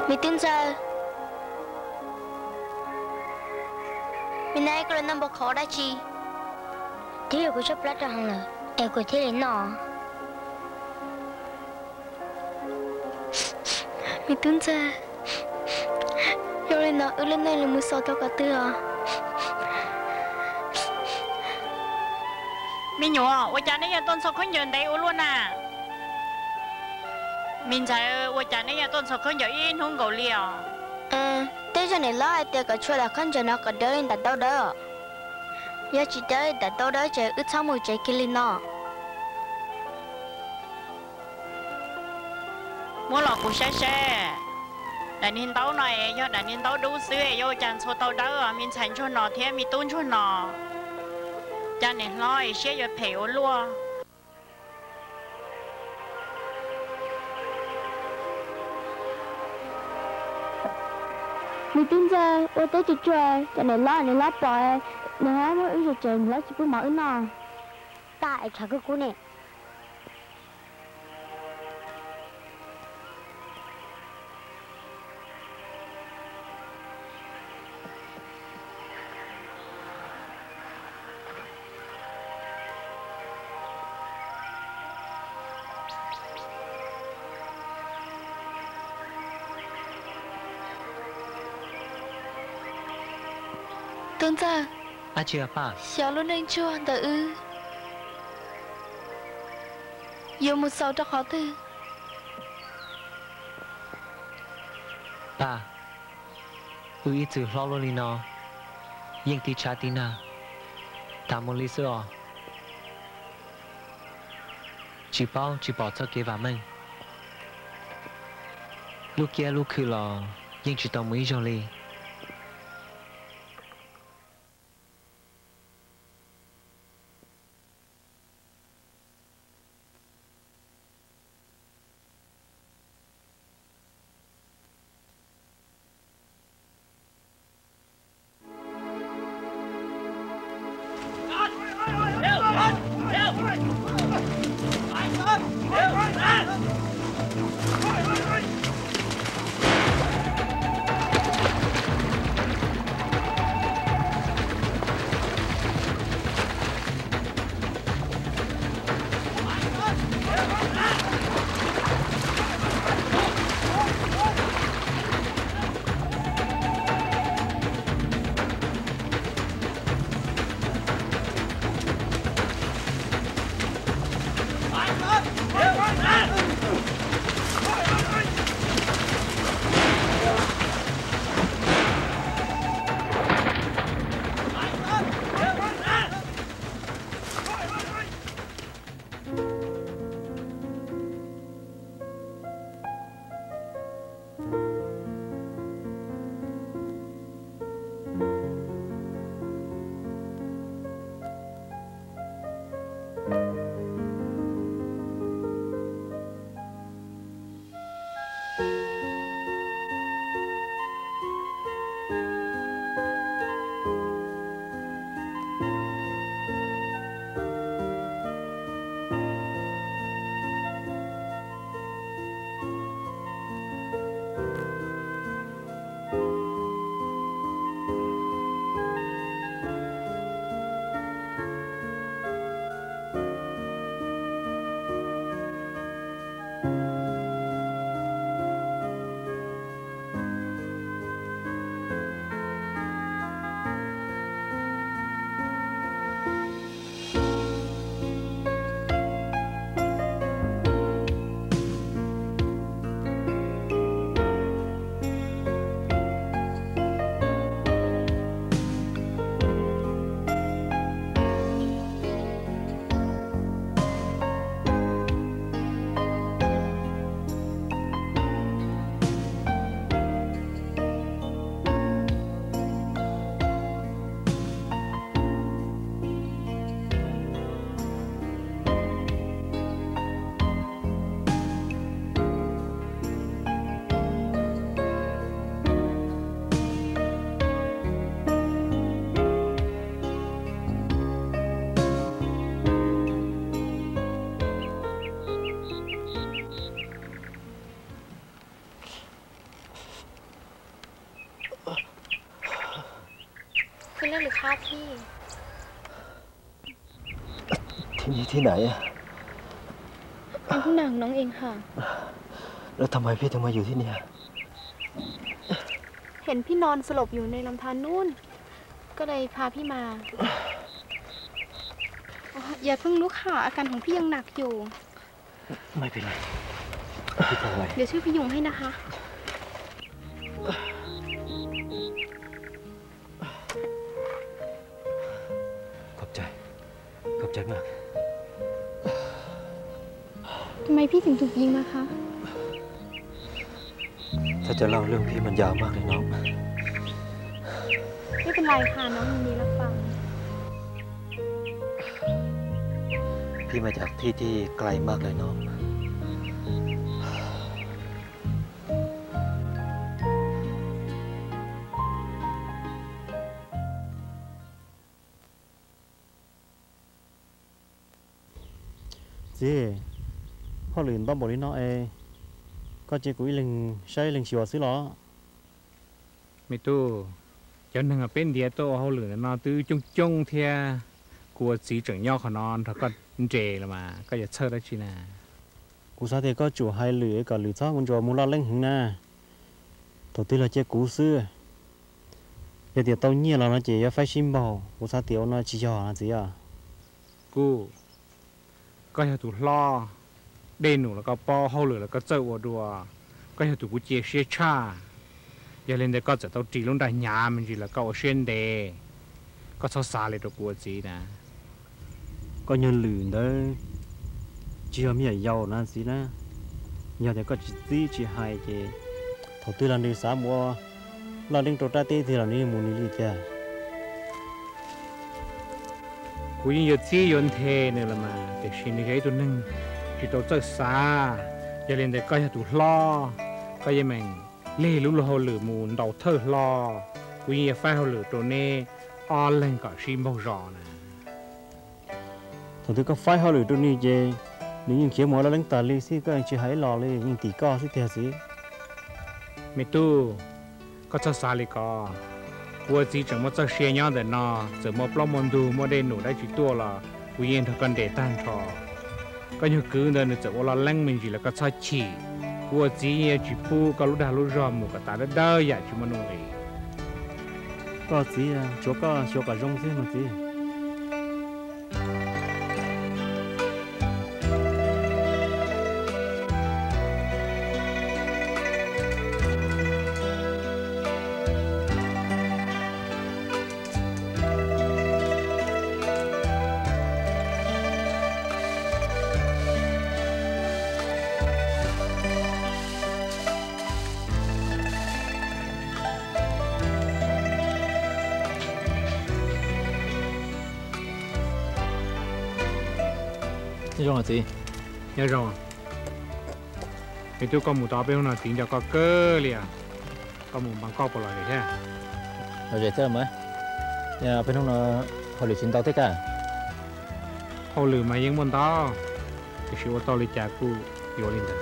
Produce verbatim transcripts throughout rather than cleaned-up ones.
mình tin sao mình nay có lần bốc khó đã chi thế của shop lát ra hàng là em của thế đến nọ mình tin sao rồi lên nọ ở lên đây là mua sò tao cả tư à mình nhủ ôi cha này tôn số không nhận đấy luôn à mình chạy ôi cha này tôn số không nhận in không gấu liều à thế cho nên là ai cả chua là không cho nó có đỡ lên đặt đâu đó giờ chỉ đỡ đặt đâu đó chơi ít sau một chơi kia lên nọ mua lọ của xe xe đại niên tàu này do đại niên tàu đủ xưa do chàng số tàu đó mình chạy cho nó thế mình tôn cho nó cha nên nói xe giờ phèo luôn mình tin ra ô tô chỉ chơi cho nên lo nên lo bò nên hả mới ứng dụng chơi lo chỉ có mở nọ tại chả có cú nè Tuấn ra à chị apa xéo luôn anh chua đỡ ư yêu một sau cho khó tư ba ui ít từ lo luôn nó nhưng tí cha tí na ta muốn lý do chỉ bao chỉ bỏ cho kế và mình lúc kia lúc cứ lo nhưng chỉ tao mới cho li ค่ะพี่ที่นี่ที่ไหนอะเป็นที่หนังน้องเองค่ะแล้วทำไมพี่ถึงมาอยู่ที่นี่เห็นพี่นอนสลบอยู่ในลำธารนู่นก็เลยพาพี่มาอย่าเพิ่งลุกค่ะอาการของพี่ยังหนักอยู่ไม่เป็นไรพี่เป็นไรเดี๋ยวช่วยพยุงให้นะคะขอบใจขอบใจมากทำไมพี่ถึงถูกยิงมาคะถ้าจะเล่าเรื่องพี่มันยาวมากเลยน้องไม่เป็นไรค่ะน้องยินดีรับฟังพี่มาจากที่ที่ไกลมากเลยน้องจีพ่อหลืนต้องบอกนี่น้องเอก็เจ้ากุ้ยลิงใช้ลิงชิวซื้อหรอไม่ตู้cho nên là bên địa tô hậu lửa nó từ chung chung theo của sĩ trưởng nhau của nó nó có trề là mà có giờ chơi đó chi nè cú sao thì có chủ hai lửa cả lửa sao muốn cho muốn lo lên hứng nè đầu tiên là chơi cú xưa giờ thì tao nhiên là nó chỉ phải xin bảo cú sao tiểu nó chỉ cho là gì à cú có giờ tụ lo đền nụ là có po hậu lửa là có chơi vào đùa có giờ tụ cú chơi xe cha giờ lên đây cóจะต้องจีลงได้ยามันจีละก็เอาเส้นเดก็ชอบซาเลยตัวกลัวจีนะก็ยังหลืนเด้อจีเอามีอะไรนั่นสินะยาแต่ก็จีจีหายเจถอดตัวเราในสามวัวเราเลี้ยงตัวตาเต้ที่เรานี่มูนี่ลิจ้ากูยังอยู่จียนเทเนี่ยละมาแต่ชิ้นนี้แค่ตัวหนึ่งจีตัวเจ้าซาgiờ lên đây cóจะถูกล้อก็ยังแม่งเล่รู้เราหรือมูนดาวเธอรอกูยังไฟหรือตัวนี้ออนเล่นกับชิมบรอนะถอดตัวก็ไฟเขาหรือตัวนี้เจนี่ยังเขียวหมดแล้วเล่นตาลีสิก็ยังจะหายรอเลยยังตีก้อสิเทียสิไม่ตู้ก็จะซาลิกอกูจีจังว่าจะเชียร์ย้อนแต่นอจะมาปล้อมมันดูมาได้หนูได้จีตัวละกูยังทักกันเดตันชอก็ยังคืนเดินจะว่าเราเล่นมันจีแล้วก็ใช้ฉีกูจีเนี่ยจีพูก็รู้ได้รู้รอมูก็ตาได้ได้อยากชิมันเลยก็จีอ่ะชัวก็ชัวกับจงสิมันจีนี่รองอะไรยังรองไอ้ตัวก็หมูต่อไปหน่อยถึงจะก็เกลือเลยก็หมูบางก็ปล่อยเลยใช่เราจะเจอไหมเนี่ยเป็นห้องนอนพอหรือชิ้นเตาเท่กันพอหรือมายังบนเตาจะชิวเตาเลยจากกูโยลินเตอ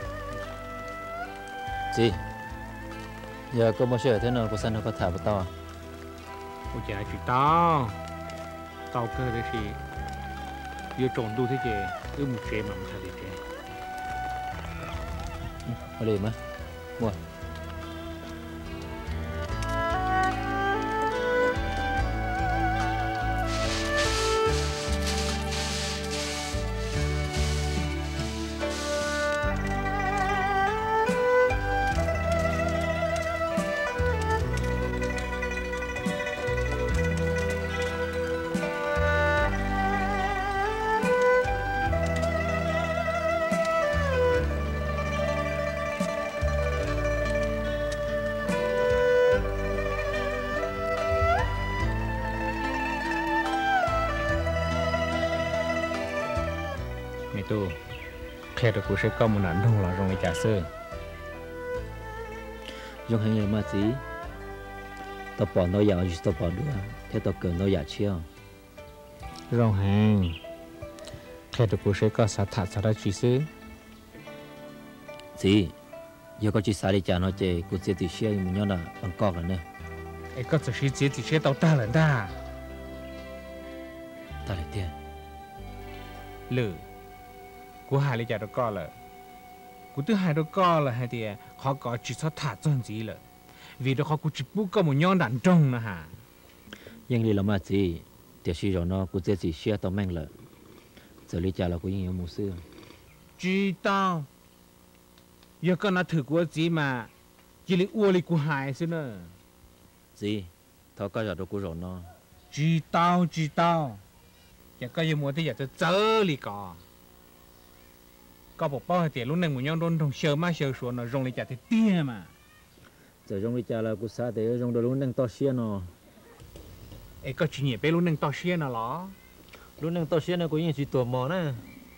จีgiờ có bao giờ thế nào có sẵn có thả vào tao à กูจะจุดเตาเตาเกลือได้สิอยู่จงดูที่เจอึมเจมันทำดีเจเอาเลยมั้ยมัวตู้แค่ตะกูใช้ก้อนมันนั่นทุ่งหล่อตรงไอ้จ่าเสื้อยังให้เงินมาสิตัวปอนตัวอยากอยู่ตัวปอนด้วยแค่ตัวเกินตัวอยากเชี่ยวร้องแหงแค่ตะกูใช้ก้อนสัตว์สัตว์จีซื้อสิยังก็จีสาริจานเอาเจกูเสียติเชี่ยวมันย้อนอ่ะบังกอกแล้วเนี่ยไอ้ก็จะชี้เสียติเชี่ยวเต่าตาหลังตา lử cú hai lấy chả được co lợ cú thứ hai được co là hai thì họ có chỉ sao thả chân gì lợ vì đó họ cú chỉ bút có một nhon đạn trong nữa hả nhưng đi làm mà gì thì suy rồi nó cú sẽ chỉ share tao mang lợ giờ lý cha là cú những một xưa chỉ tao giờ con nó thử của gì mà chỉ lấy uo lấy cú hai xí nữa gì thao có giờ đâu cú rồi nó chỉ tao chỉ tao giờ có những mùa thì giờจะเจอ哩ก่อนก็บอกป้าให้เตี๋ยรุ่นหนึ่งหมู่ย่องโดนทงเชื่อมาเชื่อชวนเนาะรงเลยจะเตี้ยมา giờ trong lý cha là cú sa để trong đồ luôn đang to xia nó ไอ้ก็จีเนี่ยไปรุ่นหนึ่งต่อเชียน่ะเหรอ luôn đang to xia nó cú những chỉ tổ mò nè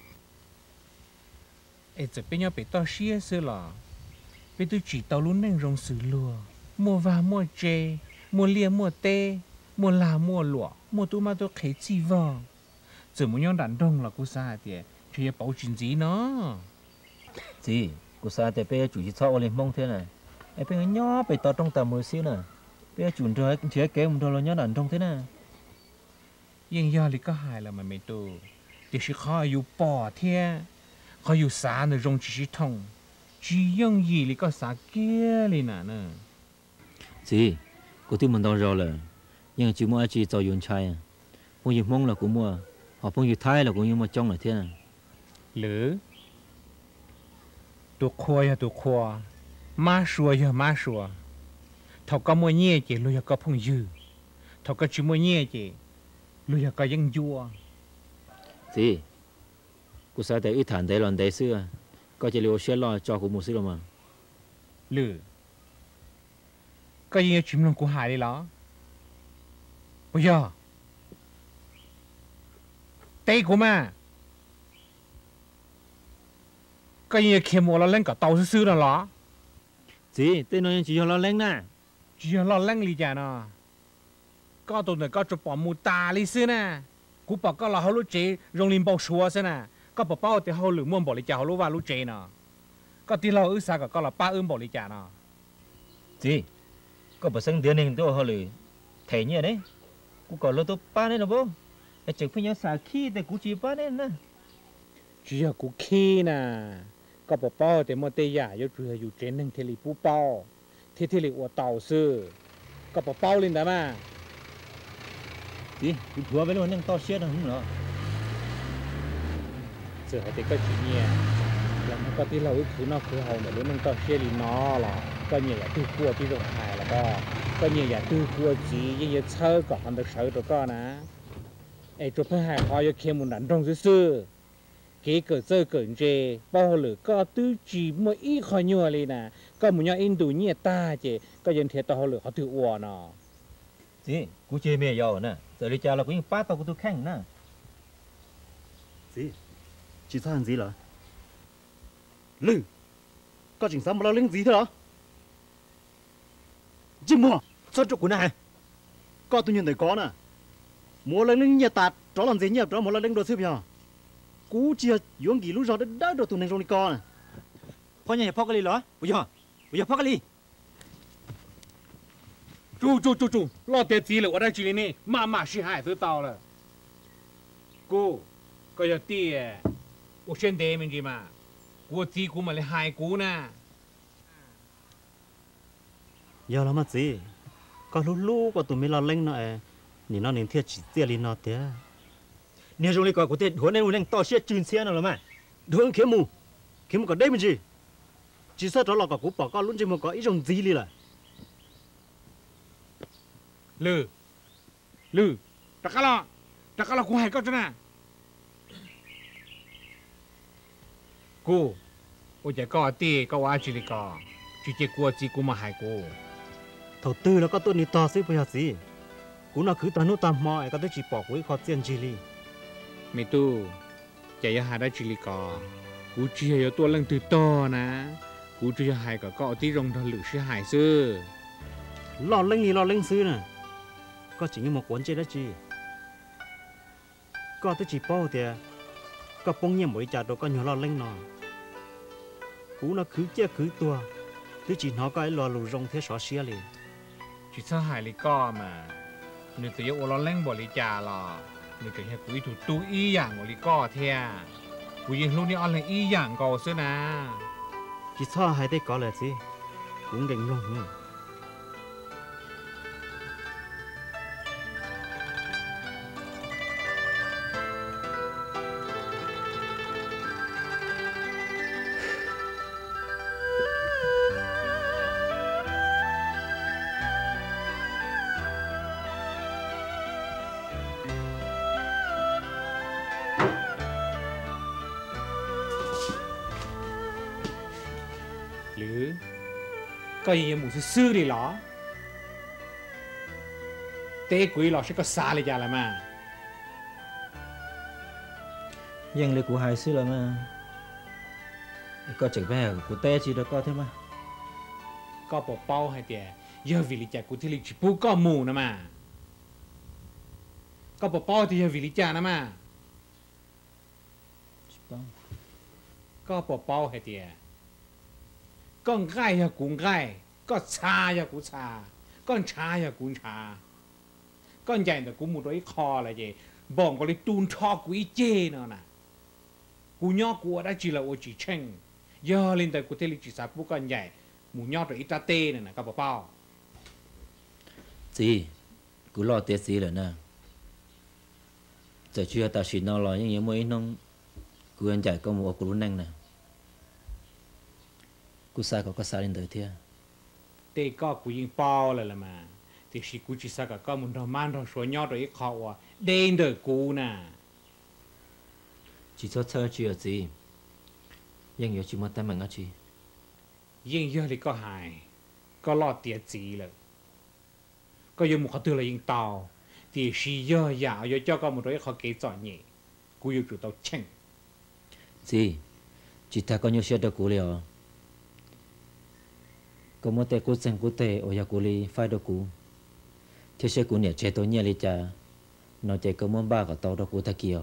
ไอ้จะเป็นยังไปต่อเชียซื้อเหรอไปตัวจีต่อรุ่นหนึ่งรงสื่อลัวมัววามัวเจมัวเลียมัวเตมัวลามัวหลวมัวตัวมาตัวเขยจีวองจะมุ่งย่องดันดงหรอกูซาเตี๋ยช่วยเป่าจินจีเนาะ gì cú sa để bây chủ chỉ cho lên mông thế này ai bây nhỏไปต่อตรงตามมือซิน่ะbâyจุนเธอเชื่อแกมันโดนเราnhỏดันตรงthếน่ะยังยอลิก็หายแล้วมันไม่ตัวเดี๋ยวเขาอยู่ป่อเทียเขาอยู่สาในโรงจีชิทงจียังยี่ลิก็สาเกี้ยเลยน่ะเนอะ gì cúที่มันโดนเราเลยยังchỉ mua chỉ cho yun chai à phongอยู่mông là cú mua họ phongอยู่thái là cú như mua trong là thế nào หรือตัวครัวยาตัวครัวมาชัวยามาชัวเขาก็มัวเงี้ยเจลุยก็พงยื้อเขาก็ชิมัวเงี้ยเจลุยก็ยังยัว gì cú sa để ít thản để lần để xưa có chỉ liều xe lo cho cú mua xưa rồi mà หรือก็ยังชิมลงกูหายเลยเหรอโอ้ยเตะกูมาก็ยังเขียนมัวเราเล่นกับเตาซื่อๆน่ะเหรอ gì tên nó chỉ cho lo leng nè จีเราเล่นลีจ้ะเนาะก็ตัวเนี่ยก็จะปอมูตาลิซื่อน่ะกูบอกก็เราเขารู้เจโรงเรียนบอกชัวร์ซิน่ะก็บอกเป้าแต่เขาหรือม่วงบอกลิจ้ะเขารู้ว่ารู้เจเนาะก็ที่เราอึศาก็ก็เราป้าอึ้มบอกลิจ้ะเนาะ gì có bữa sáng điên hình tôi họ lười thầy như đấy cú còn lo tôi ba đấy nó bố ai chừng phải nhớ xả khí để cú chỉ ba đấy nè จีกูขี้น่ะก็บอกเป้าแต่เมื่อเตยาอยู่เรืออยู่เจนหนึ่งเทลีปูเป้าที่เทลีอวดเต่าซื่อก็บอกเป้าลินได้มา gì cú thua với luôn đang to xia đâu không nữa เสือเด็กก็จีเนี่ยแล้วมันก็ที่เราคือนอกคือเขาเนี่ยรู้มันก็เชี่ยลีนอหรอก็เนี่ยอย่าตื้อขั้วที่ตรงหายแล้วก็ก็เนี่ยอย่าตื้อขั้วจียังอย่าเช่าก่อนแต่เช่าตัวก็นะไอ้ตัวเพื่อหายพอจะเค็มมันดันตรงซื่อเก๋เกิดเจอเกิดเจป้อหรือก็ตื้อจีมัวอีคอยยัวเลยนะก็มันยังอินดูเนี่ยตาเจก็ยังเทียต่อเขาหรือเขาถืออ้วนเนาะ gì cú chơi mẹ giàu nè giờ đi cha là cú những ba tao cú tôi khen nè gì chỉ sao làm gì là lư có chỉnh sao mà lo lắng gì thế đó chứ mua sao chụp của này có tôi nhìn thấy có nè mua lo lắng nhiệt tạt đó làm gì nhiệt đó mua lo lắng đồ xếp nhở cú chia yuang gì lúc rồi đã đồ tụi này trong đi co nèพ่อเนี่ยพ่อก็เลยเหรอบุญยอบุญยอพ่อก็เลย住住住住，老爹急了，我在这里呢，妈妈是孩子到了。姑，个要爹，我先爹明白嘛？我自姑嘛来害姑呢。 giờ làm gì có lúc lúc của tụi mình lo lắng nè nhìn nó nên thiệt chỉ tiền lên nó thế nè trong này có thể huấn luyện huấn to xia chuyên xe nào là mà huấn kiếm mù kiếm có đây mình gì chỉ sợ đó là có cú bỏ con luôn chỉ mà có ý trong gì đi là ลือลือตะกะละตะกะละกูให้ก็จะนะกูกูจะก็ตีก็ว่าจิลิกอจิเจกูจีกูมาให้กู đầu tư là có tôi đi to xí bây giờ gì cú nó cứ tao nút tao mò cái tôi chỉ bỏ cuối khó tiền gì đi ไม่ตู้จะยังหาได้จิลิกอกูจะ有ตัวเรื่องตื่นต่อนะกูจะให้ก็ก็ที่รงทะลุเสียหายซื้อ lo lắng gì lo lắng xứ nè có chỉ như một cuốn chơi đó chi có tôi chỉ bao thì có bông nhiễm mỗi chả đâu có nhiều lo lắng nó cú nó cứ chia cứ tua tôi chỉ nó cái lo lù rong thế xóa xía liền จิตสหายลิก็มาหนึ่งตัวโอลเล่งบริจาหรอ mình chỉ hay cúi thủ tu ý dạng của lý co thea cúi yên lúc này on lại ý dạng co xưa nà chỉ cho hai tay có là gì cũng định luôn nữa ก็ยังหมูซื่อๆดิหรอเต้กุยหรอใช่ก็ซาเลยจ้าละมายังเลยกูหายซื้อแล้วมาก็จากแม่กูเต้จีแล้วก็เท่ามาก็ปอบเป้าให้เตี้ยเยอะวิลิจากกูที่ลิจิปูก็หมูนะมาก็ปอบเป้าที่เยอะวิลิจานะมาก็ปอบเป้าให้เตี้ยก็ง่ายอย่ากูง่ายก็ชาอย่ากูชาก็ชาอย่ากูชาก็ใหญ่แต่กูหมุดไว้คออะไรเจบอกก็เลยตูนชอกูอีเจเนาะนะกูย่อกูได้จีละโอจีเช่งย่อเล่นแต่กูเทลิจิสาปุ๊กกันใหญ่หมูย่อตัวอิตาเต้เนี่ยนะกับเป้าจีกูรอเตสีเลยนะจะเชื่อตาชินนอรอยังยังไม่น้องกูยังใหญ่ก็มัวกูรู้นั่งนะกูซาก็ก็ซาเล่นเดือดเทียเต้ก็กูยิงเป้าเลยละมาแต่สิกูจิสาก็มันทำมันทำสวยย่อตัวอีเขาอ่ะเดินเดือดกูน่ะ chỉ cho thơ chưa gì nhưng nhiều chỉ muốn tay mình á chị ยิ่งเยอะเลยก็หายก็รอดเตียจีเลยก็ยังหมดเขาตัวเลยยิงเตาตีชีเยอะยาวเยอะเจ้าก็หมดเลยเขาเกยจ่อนี่กูอยู่จุดเตาเช่ง gì chỉ ta có nhiều chuyện được cú liền có một tay cú sen cú tay ở nhà cú li phải được cú thế sẽ cú nhẹ chơi tối nhẹ li cha nó chơi có món ba cả tàu được cú ta kia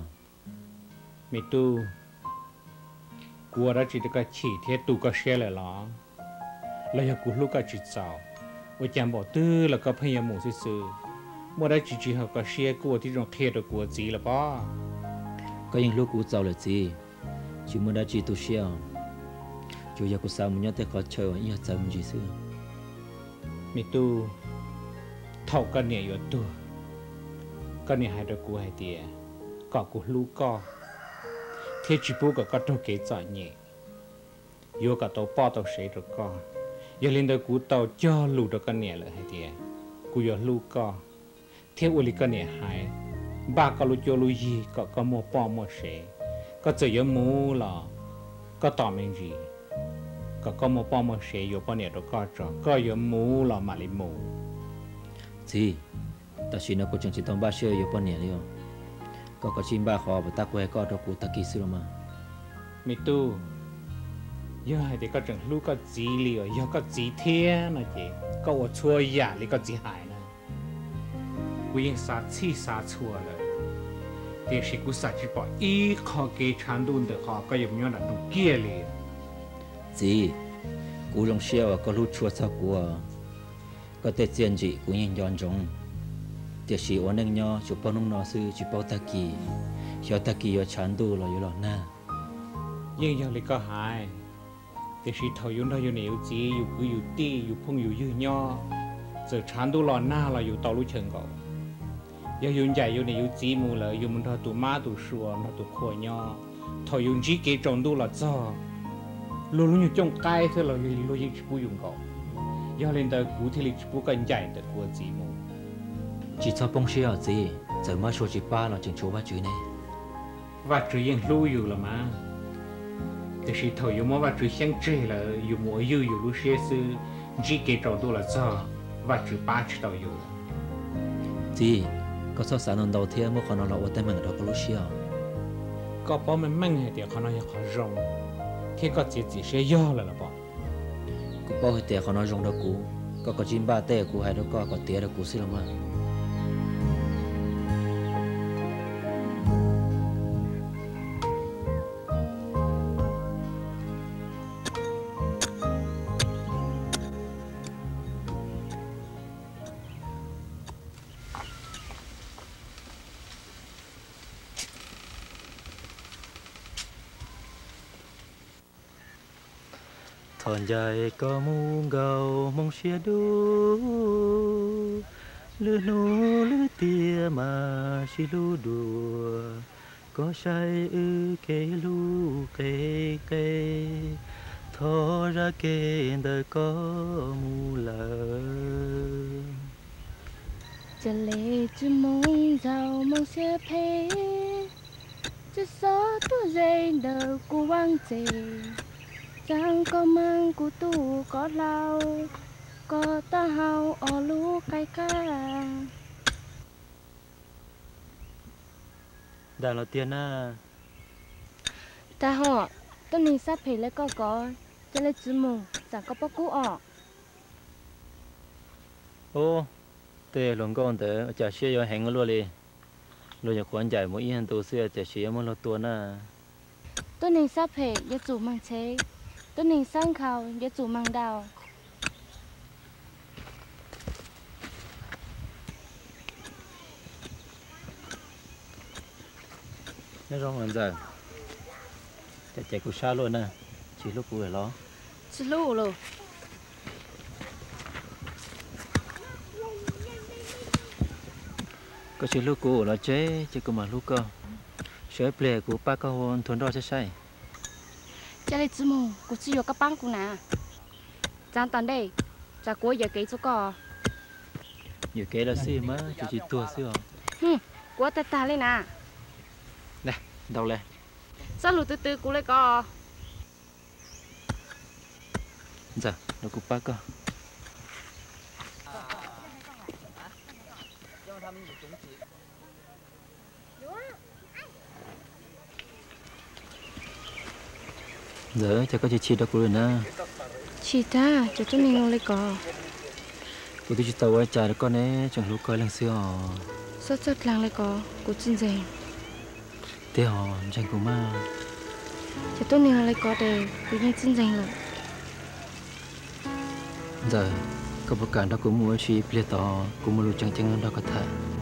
mi tuกูรักจิตก็ฉีดเทตูก็เชื่อเลยหรอแล้วอยากกูลูกก็จิตเจ้าว่าจำบอกตื้อแล้วก็พยายามหมู่ซื่อๆเมื่อได้จิตจิตเขาก็เชื่อกูที่ตรงเทตัวกูจีละป้อก็ยังลูกกูเจ้าเลยจีจิเมื่อได้จิตตัวเชื่อจูอยากกูสาวมันยอดแต่ขอเชื่ออีกจำจีซื่อมีตูเท่ากันเนี่ยอยู่ตัวก็เนี่ยให้ตัวกูให้เตี้ยก็กูลูกก็เทจิปูก็ก็ต้องเกยจ่อนี่โยก็ตัวป้อตัวเสียตัวก็อย่าเล่นตัวกูตัวจ่อลูกตัวกันเนี่ยเลยให้เดียกูอย่าลูกก็เทอุลิกันเนี่ยหายบ้าก็ลูกจ่อลูกยีก็ก็มัวป้อมัวเสียก็จะยังมูหรอก็ต่อไม่จีก็ก็มัวป้อมัวเสียอยู่ป้อเนี่ยตัวก็จ่อก็ยังมูหรอมาลิมูจีแต่ชินกูจังจิตต้องบ้าเชื่ออยู่ป้อเนี่ยเลยก็ก็ชิมบ้าขอไปตักไว้ก็ตัวกูตะกี้ซื้อมามีตู้ย่อให้เด็กก็จังลูกก็จีเหลียวย่อก็จีเทียนะเจก็ว่าชั่วยาเลยก็จีหายนะกูยังสาชีสาชั่วเลยเดี๋ยวสิกูสาจีบอกอีขอเกชันดูนเด็กขอก็ยังย้อนดูเกี้ยเลยจีกูลงเชื่อว่าก็รู้ชั่วสักกูก็แต่เจียนจีกูยังย้อนจงเดี๋ยวสิวันนึงย่อจุดปนุ่งนอซื้อจุดเป้าตะกี้เขียวตะกี้ย่อชันดูเราอยู่หล่อหน้ายังยังเลยก็หายแต่สิเท่ายุ่นเท่าอยู่เหนียวจีอยู่คืออยู่ตีอยู่พุ่งอยู่ยืดย่อเจอชันดูหล่อหน้าเราอยู่ต่อรู้เชิงก่อยังยุ่นใหญ่อยู่เหนียวจีมูเลยอยู่มันเท่าตัวม้าตัวชัวเท่าตัวขวย่อเท่ายุ่นจีเกจงดูหล่อจ้อรู้รู้อยู่จงใกล้เท่าเราอยู่รู้ยิ่งชิบุยุ่งก่อย่าเล่นแต่กูที่ลิชิบุกันใหญ่แต่กลัวจีมู chỉ cho bông xe ở gì giờ mới số chỉ ba là chừng chỗ ba chữ này và chữ yên lưuอยู่ละมั้งแต่สิถอยอยู่มั้งว่าchữเสียงเจlàอยู่มัวอยู่อยู่รู้เสียซื่อจีเกจตัวละจ้าว่าchữ ba chữต่ออยู่จีก็ชอบสารนนดาวเทียมเมื่อคนเราว่าแต่มันเราก็รู้เชียวก็ป้อมันมั่งให้เดี๋ยวเขาน้อยเขารงเที่ก็จีจีเสียย่อเลยล่ะป้อกูป้อให้เดี๋ยวเขาน้อยรงดกูก็ก็จิ้มบ้าเต้กูให้ดก็ก็เตี้ยดกูสิละมั้ง thon dài có muôn gầu mong xia đu lư nô lư tia mà xì lu đùa có say ư kê lu kê kê thò ra kê đời có mù lờ จะเล่จะมองเจ้ามองเสียเพจะซอตัวใจเดอกูวางใจจังก็มังกูตู้ก็เราก็ตาเฮาออลูกไก่กา đà là tiền à ta họ tôi nhìn sát phê lấy có có cho lấy chữ mù chẳng có bóc cũ ọ ô tê luôn con tớ chả xe cho hẹn luôn đi rồi giờ khoản giải mỗi yên tu xưa chả xe mỗi lột tuần à tôi nhìn sát phê giờ chủ mang chế tôi nhìn sang khảo giờ chủ mang đào nó rong làm giờ chả chạy cũng xa luôn nè chỉ lúc cuối đó chỉ lũ rồi có chỉ lúc cuối là chế chỉ có mà lúc cơ sợi ple của ba câu hôn thuần đó sẽ sai cho lấy chữ mù của chỉ có các băng của nè chẳng tận đây chả có giờ kỹ cho có nhiều cái là gì mà chỉ chỉ tua xíu hừ của ta ta lên nè nè đâu lên sao lũ từ từ của lấy có giờ nó cũng ba câu giờ chắc có chỉ chỉ đó của nè chị ta cho tôi mình lấy có của tôi chỉ tàu ai trả được con ấy chẳng lúc coi lần xưa rất rất lăng lấy có của chân dày thế họ chẳng cũng mà cho tôi mình lấy có để của những chân dày rồi giờ có một cái đó cũng muốn chi ple to cũng muốn chẳng chẳng đó có thể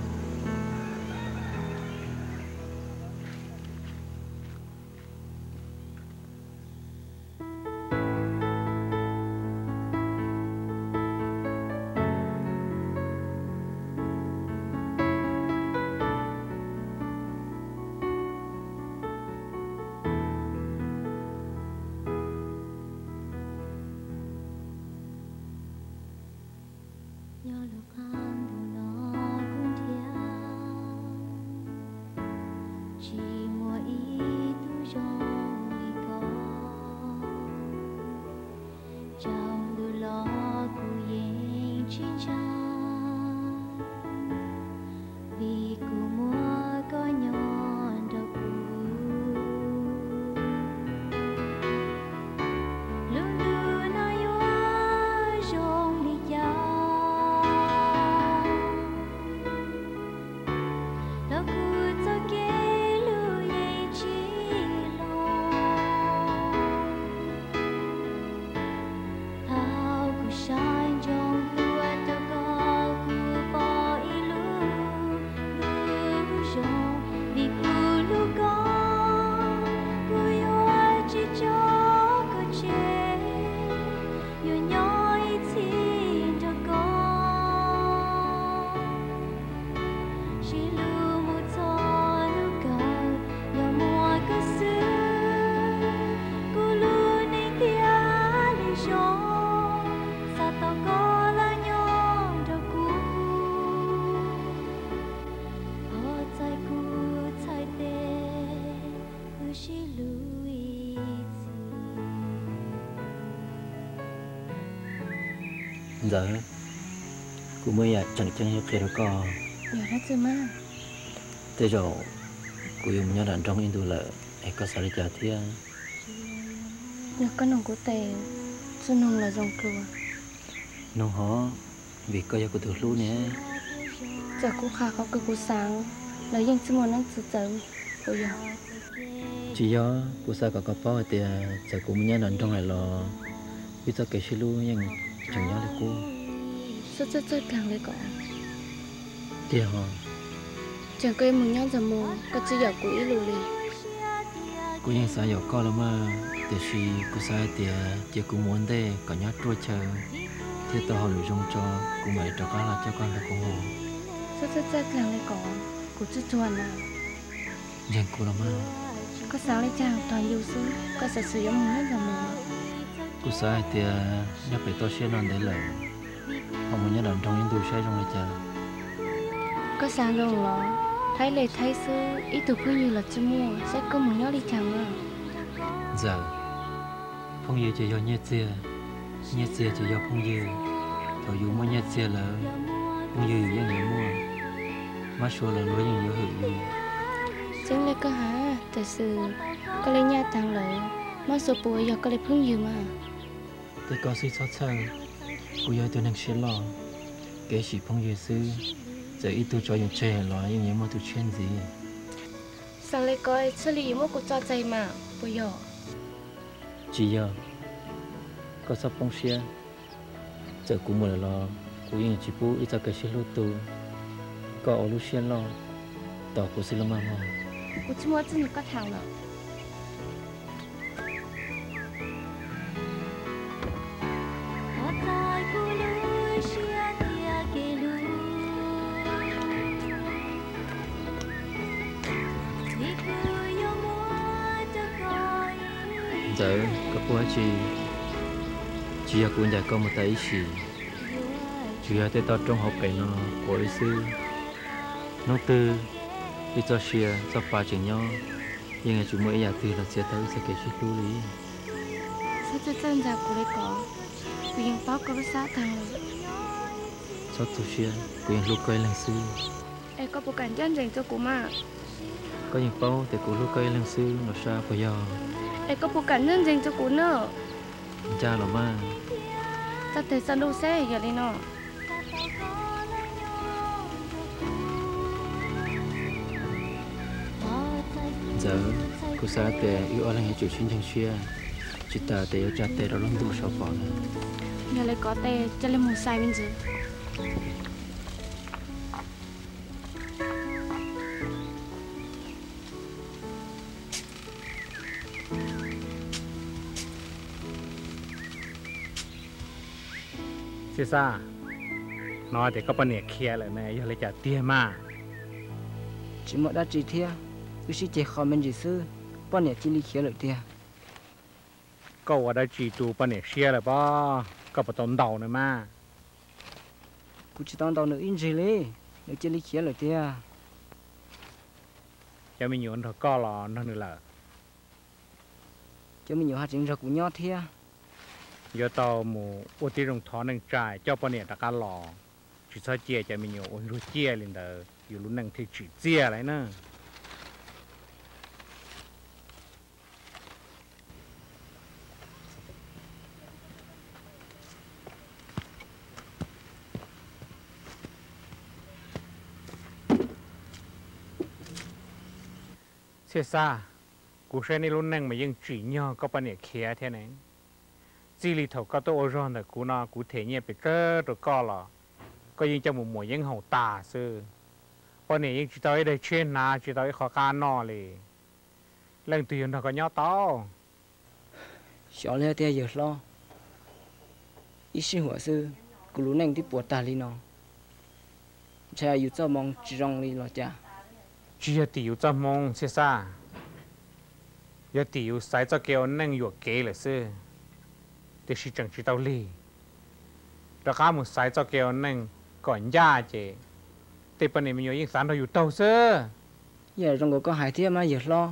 giờ cũng mới chẳng chẳng hiểu cái đó có giờ nó chưa mà thế rồi cũng dùng nhau đàn trong in là ai có sao để trả tiền giờ con nông của tè cho nông là dòng cửa nông họ vì có giờ của từ lú nè giờ cũng khá có cái cú sáng là dân chỉ muốn ăn từ từ bây giờ chỉ do của sao có có bao thì giờ cũng nhau đàn trong này là bây giờ cái xí lú nhưng chẳng nhớ được cô rất rất rất càng lấy cỏ tiền hả chẳng cây mừng nhau giờ mùa có chỉ giờ quỷ lù lì côยังสายอยู่ก็แล้วมา để khi cô sai thì chỉ cô muốn đây có nhớ trôi chờ thì tao hỏi dùng cho cô mày cho con là cho con là cô hồ sao sao sao làm lại có cô chưa chuẩn à dành cô làm ăn có sáng lại chàng toàn yêu sư có sợ sử dụng hết rồi mà cô sai thì nhớ phải tao sẽ làm đấy là họ muốn nhớ làm trong những đồ sai trong này cha có sáng rồi lo thấy lệ thấy sư ý tưởng cứ như là chưa mua sẽ có một nhớ đi chàng à giờ phong yêu chỉ do nhét xe nhét xe chỉ do phong yêu rồi dùng mua nhét xe là phong yêu dùng nhiều mua má số là lối dùng nhiều hữu dùng chẳng lẽ có hả thật sự có lẽ nhà tăng lợi má số bùi giờ có lẽ phong yêu mà tôi có suy xót xa cô yêu tôi năng sẽ lo kể chỉ phong yêu sư giờ ít tôi cho dùng trẻ lo nhưng nhiều mua tôi chuyên gì sáng lẽ coi xử lý một cuộc trò chơi mà bùi giờ chỉ giờ có sắp phong xe giờ cũng một lo cũng như chỉ bố ít ra cái xe lô tô có ở lúc xe lo tao cũng sẽ làm mà cô chỉ muốn chân có thằng nào giờ có quá chi chỉ là cũng giải có một tay gì chỉ là tới tao trong học cái nó của ý sư nó từ đi cho xe cho pha chừng nhau nhưng mà chúng mới giả từ là sẽ tới sẽ kể chuyện lưu lý sao cho chân già của đấy có quyền báo có sát thằng rồi cho tu xe quyền lúc cây lần sư em có bộ cảnh chân dành cho cô mà có những bao thì của lúc cây lần sư nó sao bây giờ em có bộ cảnh chân dành cho cô nữa cha là mà ta thấy sao đâu xe giờ đi nó giờ cô sa tè yêu anh hay chịu chuyên chẳng xia chỉ ta tè yêu cha tè đó luôn đủ sao bỏ nữa nhà lại có tè cho lên một sai bên dưới Chị sa nói thì có bao nhiêu kia lại này giờ lấy trả tiền mà chỉ một đã chỉ thia cứ chỉ chỉ khó mình chỉ sư bao nhiêu chỉ lý kia lại thia có ở đây chỉ tụ bao nhiêu xe là bao có bao tốn đầu nữa mà cứ chỉ tao tao nữa in gì đi nữa chỉ lý kia lại thia cho mình nhổn thôi có là nó nữa là cho mình nhiều hạt chính ra cũng nhót thia giờ tao mù ô tí rồng thọ nâng trải cho bao nhiêu đã cá lò chỉ sao chia cho mình nhiều ôi rồi chia lên đóอยู่รุ่นนั่งที่จีเจียอะไรนะเสียซ่ากูใช้ในรุ่นนั่งมายังจีเนาะก็ปะเนี่ยเขียแท้ไหนจีรีถกก็ตัวร้อนแต่กูน่ะกูเทียเนี่ยไปเจอตัวก็หรอก็ยังจะหมู่หมวยยังเห่าตาซื้อปนนี้ยังจิตใจได้เช่นนาจิตใจขอการนอเลยเรื่องตื่นเราก็ย่อต่อ xóa leo tia giờ lo ít sinh hoạt sư cứ lúc này thì buồn ta đi nó cha yêu cho mong chỉ rong đi lo cha chỉ là tiểu cho mong xe xa giờ tiểu sai cho kêu năngอยู่เก๋เลยซื้อแต่สิจังจิตเอาลีราคาหมดsai cho kêu năngก่อนย่าเจแต่ปนนี้มันอยู่ยิ่งสารเราอยู่เตาเสื้อ giờ trong có hai thiên mà giờ lo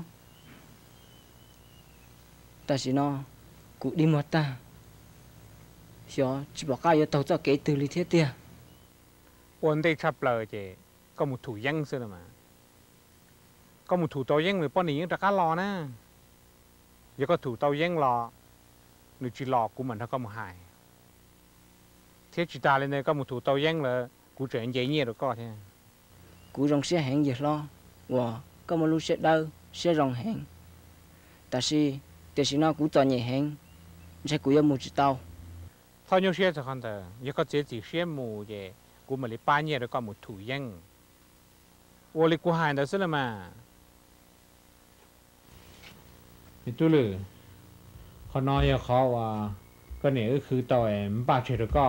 ta chỉ nó cụ đi một ta xóa chỉ bảo cái giờ tàu cho kể từ lý thiết tia ปนได้ชับเลยเจก็หมุดถูยังซื้อมาก็หมุดถูเตายังเลยปนนี้ยิ่งราคารอนะยังก็ถูเตายังรอหนูจีรอกูเหมือนเขาก็มาหายเทียจิตาเลยเนี่ยก็หมุดถูเตายังเลยกูเจอเยี่ยเยี่ยแล้วก็เท่ cụ rong xe hẹn giờ lo và có một lúc xe đâu xe rong hẹn ta si ta si nó cụ toàn nhẹ hẹn sẽ cụ yêu một chỉ tàu thôi nhau xe cho con tờยังก็เจ๊จีเสียหมูเจกูมาเลยป้าเนี่ยแล้วก็หมุดถูยังโอเลยกูหายแต่ซื้อละมามีตู้เลยเขาน้อยเขาว่าก็เนี่ยก็คือต่อยมันป้าเฉยก็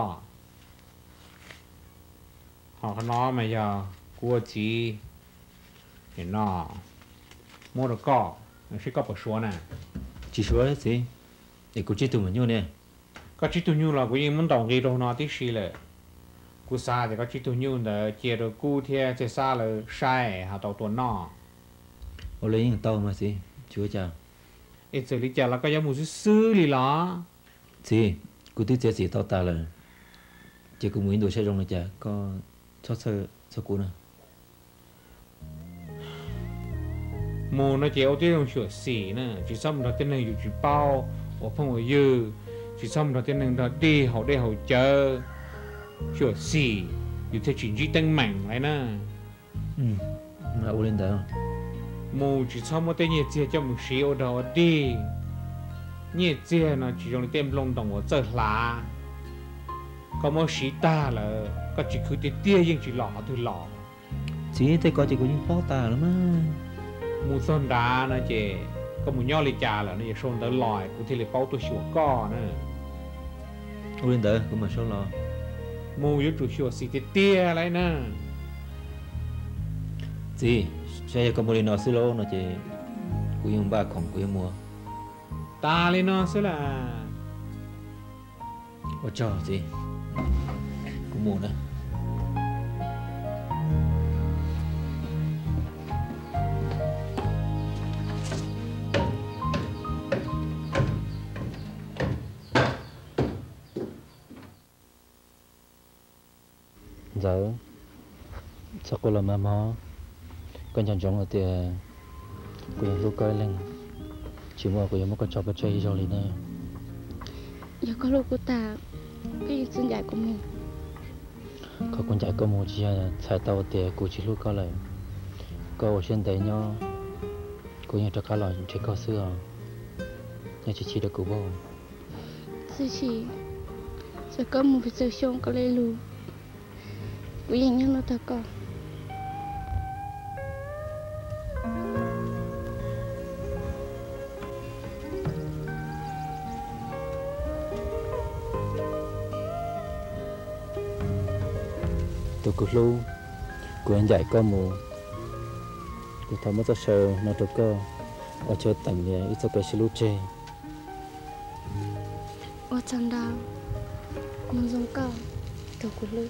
họเขาน้อยมาอย่ากลัวจีเห็นน่ะมัวก็ไม่ใช่ก็ปวดชัวน่ะ chỉ số đấy gì để cô chỉ tụi mình nhau nè ก็ชิตุญูเรากูยังมันต้องกีโดนอที่ชีเลยกูซาแต่ก็ชิตุญูเดอเจียร์กูเทียเจซาเลยใช่หาตัวตัวนอ ô lấy những tàu mà gì chúa chào เอเจลิจ่าแล้วก็ยังมูซื้อเลยเหรอ gì cô tự chế gì tàu ta là chỉ cô muốn đồ xe rong này chả có cho sơ cho cô nè มูนะเจ้าที่ต้องช่วยสีนะจีซ้ำเราที่หนึ่งอยู่จีเป้าว่าพงว่ายือจีซ้ำเราที่หนึ่งเราดีเขาได้เขาเจอช่วยสีอยู่ที่จีจีตั้งแม่งเลยนะ ừ là ô lên đó มูจีซ้ำว่าที่เนี่ยเจ้าจะมึงสีเอาดอดีเนี่ยเจ้านะจีตรงนี้เต็มลงตรงหัวเจอหลาก็มาสีตาเลยก็จีคือเตี้ยยังจีหล่อถือหล่อ chỉ thấy có chỉ có những bao ta lắm mà มูส้นดานะเจก็มูย่อเลยจ่าแล้วนี่ชนตลอยกูที่เลยเป้าตัวชัวก้อนะ ô lên đó cũng mà số lo มูยุจุชัวสีเตี้ยอะไรนะ gì xe có một lần nào xí lô nó chỉ cô dùng baของcô mua ตาเลยเนาะสิล่ะ ô cho gì cô mua đó giờ sao cô làm mà con chọn chọn ở tiề côยังรู้ก็เล่นชิมัวcôยังไม่ก็ชอบไปchơi cho lý nè อย่าก็ลูกกูตาก็ยังส่วนใหญ่กูมึงเขาคนใจก็มูจีอ่ะใช้เตาเตียกูชิลูกก็เลยก็ว่าเช่นเดียวnhauกูยังจะการหล่อใช้ข้อเสื้อยังจะชี้đượcกูบ่ซื้อชีจะก็มึงไปซื้อชงก็เลยรู้กูยังยังรู้แต่ก่อน tôi cứ lu cô anh dạy có mù cô thầm mất sờ nó tôi có ở chơi tầng nhà ít cho cái xí lu chê ว่าจันดาวมันสงเก่าตัวกูเลย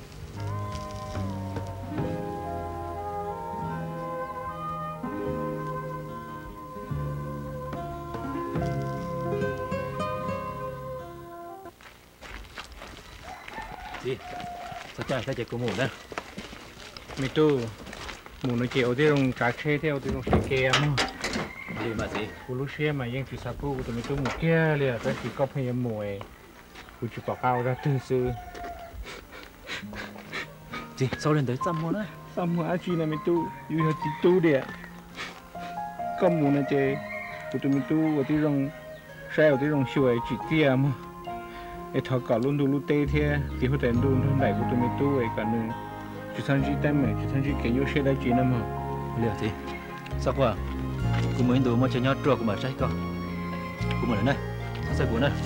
gì sao chạy sao chạy cô mù đó มีตู้หมูนเจียวที่ตรงกาเช่ที่เอาที่ตรงสีเกียมั้ง đi mà gì กูรู้เชื่อมายังจีซากูกูตัวมีตู้หมูเกี้ยเลยแต่สีก็พยายามมวยกูจะบอกเอาได้ตื่นซื้อ gì sao lên tới trăm luôn á สามหัวอาชีนะมีตู้อยู่ที่จีตู้เดียก็หมูนเจกูตัวมีตู้ว่าที่ตรงใช่เอาที่ตรงช่วยจีเกียมั้งไอ้ทอก่อนรุ่นดูรุ่นเต้เทียที่เขาแต่ดูรุ่นไหนกูตัวมีตู้ไอ้กันนึงจีซันจีเต็มเลยจีซันจีเกี่ยวเชื่อได้จีนะมั้ง liệu gì sao qua cô mới đồ mua cho nhau trộn của bà trai con cô mở đây sao sẽ cuốn đây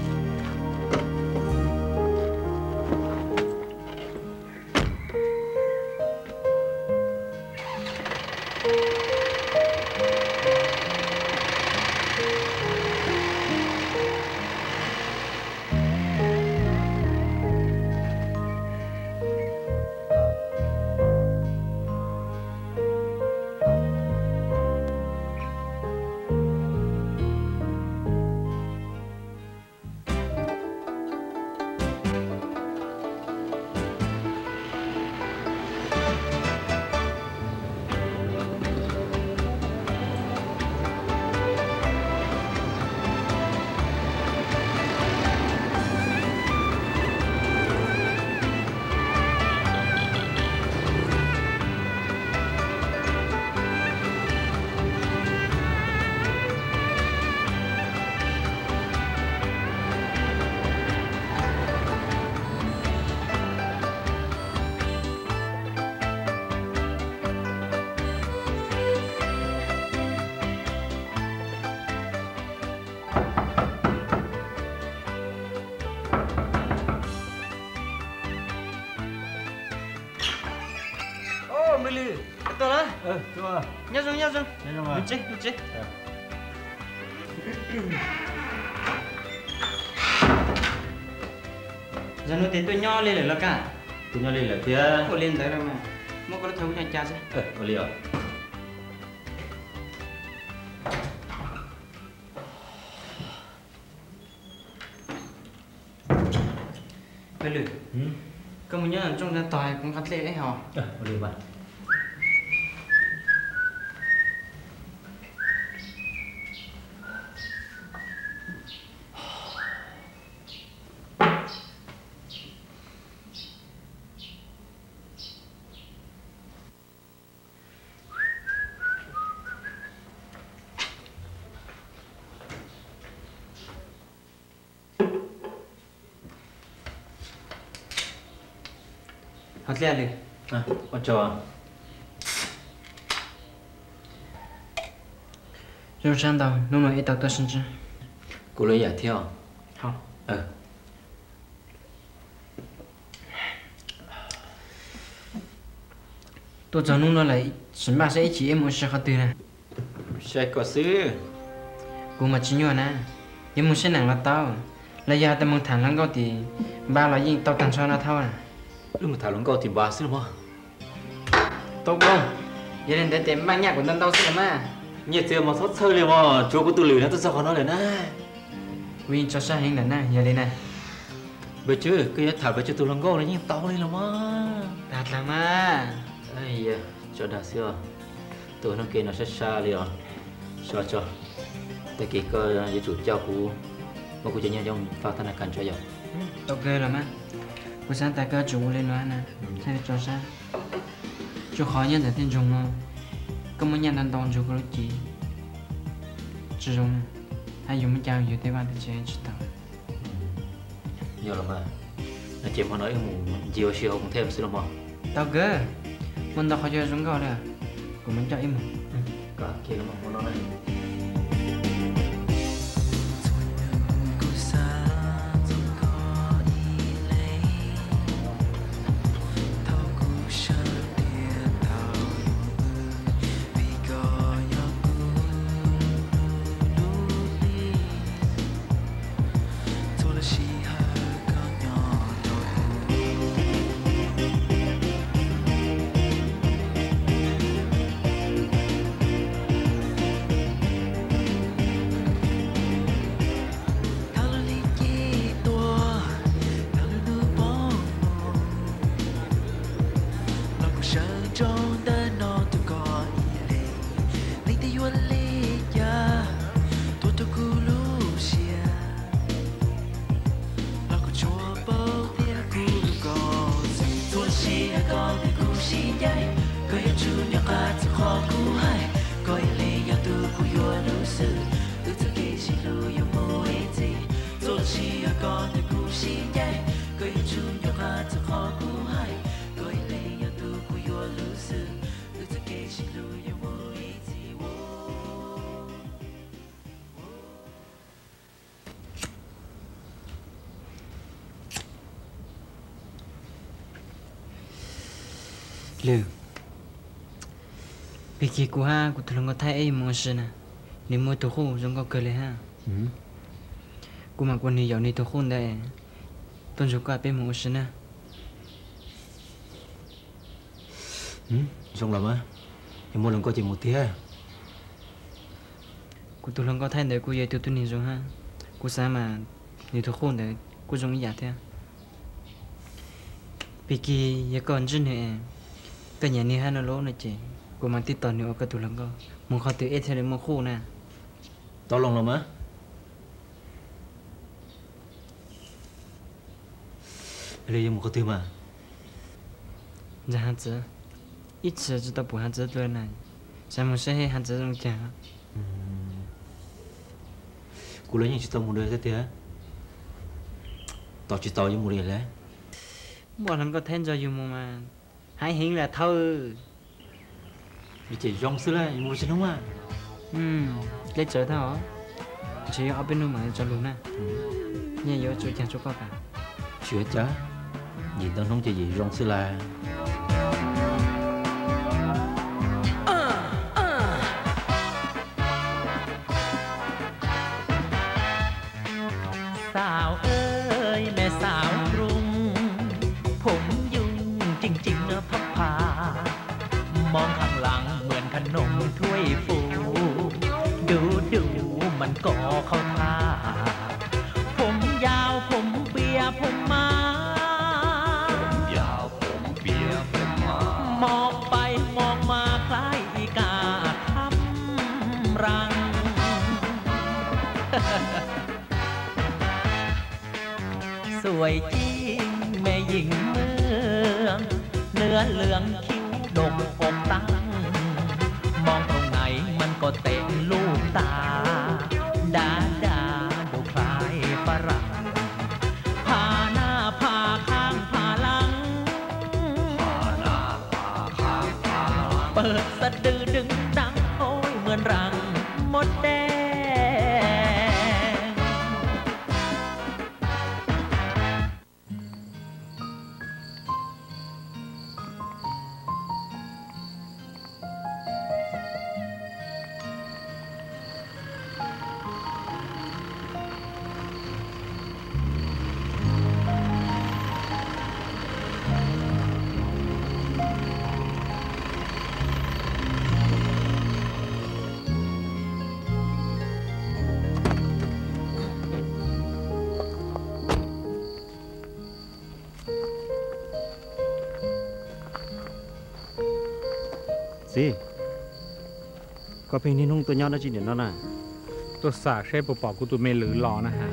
có mười lư tôi đó ờ chưa nhớ rồi nhớ rồi nhớ rồi được chứ được chứ giờ nó thấy tôi nhỏ lên rồi cả tôi nhớ lên là kia cô lên tới rồi mà mua có thấu nhanh cha chứ ờ ở liệu bây lử có một nhớ trong cái tòa cũng cắt lệ đấy hả ờ ở liệu bạn cắt lệ lử à con chào rồi sang đầu nó nói ít tao tôi sinh chứ cô lấy giả theo không ờ tôi cho nó lại sinh ba sẽ chỉ em muốn sẽ khát từ nè sẽ có sư cô mà chỉ nhớ nè em muốn sẽ nặng là tao là giờ tao muốn thằng lăng cao thì ba là gì tao càng sao nó thao nè lúc mà thảo luận câu thì bà sư mà tốt không giờ đến để tìm ban nhạc của tân tao sẽ mà nhiệt tiền mà thoát sơ liền mà chúa của tôi lười nó tôi sao khó nóiเลยนะ vì cho sao hình lần này giờ đây này bây chứ cái thảo bây chứ tôi luận câu này nhưng tao lên là mà đạt là mà ai da cho đã xưa tôi nó kia nó sẽ xa liền cho cho tại kỳ cơ với chủ trao cú mà cú chỉ nhận trong pha thân cần cho giờ ok là mà cú sáng tại cơ chủ lên nói nè sao để cho sao chủ khó nhận được tiền dùng không có mấy nhà đàn đòn chủ có chỉ chỉ dùng hay dùng mấy chào nhiều tế bào thì chỉ chỉ tao nhiều lắm mà là chị mà nói mù nhiều siêu cũng thêm xíu mà tao cơ mình đâu khó chơi dùng câu đâu cũng mình cho im cả kia mà muốn nói này lừa vì kia của ha của thằng con thay em mua sơn à nếu mua tổ khô giống có cơเลยha của mà con này giàu này tổ khô đây tuần trước qua bên mua sơn à xong lắm á em mua lần coi chỉ một tí à của tụi lần có thay để của vậy tụi tụi này giống ha của sao mà này tổ khô để của giống như vậy thế vì kia giờ còn chân này cái nhà này hay nó lỗ này chị của mang tít tòn nữa cái tụi lần có muốn họ tự ép theo đến mua khô nè tao lòng lắm á đây là một cái thứ mà ra hạn chế ít giờ chỉ tao bù hạn chế thôi này sao mà sẽ hay hạn chế trong chả cú lấy những chiếc tàu một đời thế thế tao chỉ tàu như một đời lẽ bọn hắn có thêm cho dù mà hãy hiện là thôi vì chỉ rong xưa lại mua chân không à ừ lấy trở thao chỉ ở bênนู้mà cho luôn nè nhà vô chỗ chàng chỗ có cả chưa chả nhìn tao không chỉ gì rong xưa là ริงๆเนื้อพับผามองข้างหลังเหมือนขนมถ้วยฟู ดูดูมันก็เข้าท่าผมยาวผมเปียผมมาผมยาวผมเปียผมมามองไปมองมาคล้ายอีกาทำรัง สวยจริงแม่หญิงเมืองเนื้อเหลืองคิ้วดกอกตั้งมองตรงไหนมันก็เตะลูกตาดาดาดูคล้ายฝรั่งพาหน้าพาข้างพาหลังพาหน้าพาข้างพาหลังเปิดสะดือดึงดังโอ้ยเหมือนรังมดแดงสิก็เพลงนี้นุ่งตัวยอดได้จีเด่นแล้วนะตัวสาใช้ปปอกูตัวเมหรือรอนะฮะ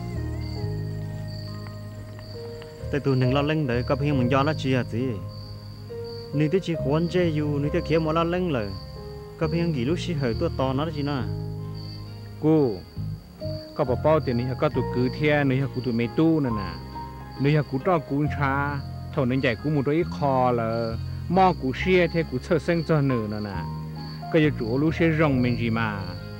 แต่ตัวหนึ่งเราเล่งเลยก็เพลงมึงยอดแล้วจีอ่ะสินี่ที่จีขวนเจอยู่นี่ที่เขียนหมดแล้วเล่งเลยก็เพลงกี่ลูกชีเหยตัวตอนนั้นจีน่ะกูก็ปปอเดี๋ยวนี้ก็ตัวกือเทียเนื้อกูตัวเมตู้นั่นน่ะเนื้อกูต้องกูช้าเท่านั้นใหญ่กูมุดตัวอีคอเลยมองกูเชียเทกูเชื่อเส้นจอหนึ่งนั่นน่ะก็จะจูลูกเชียรงเมนจีมาย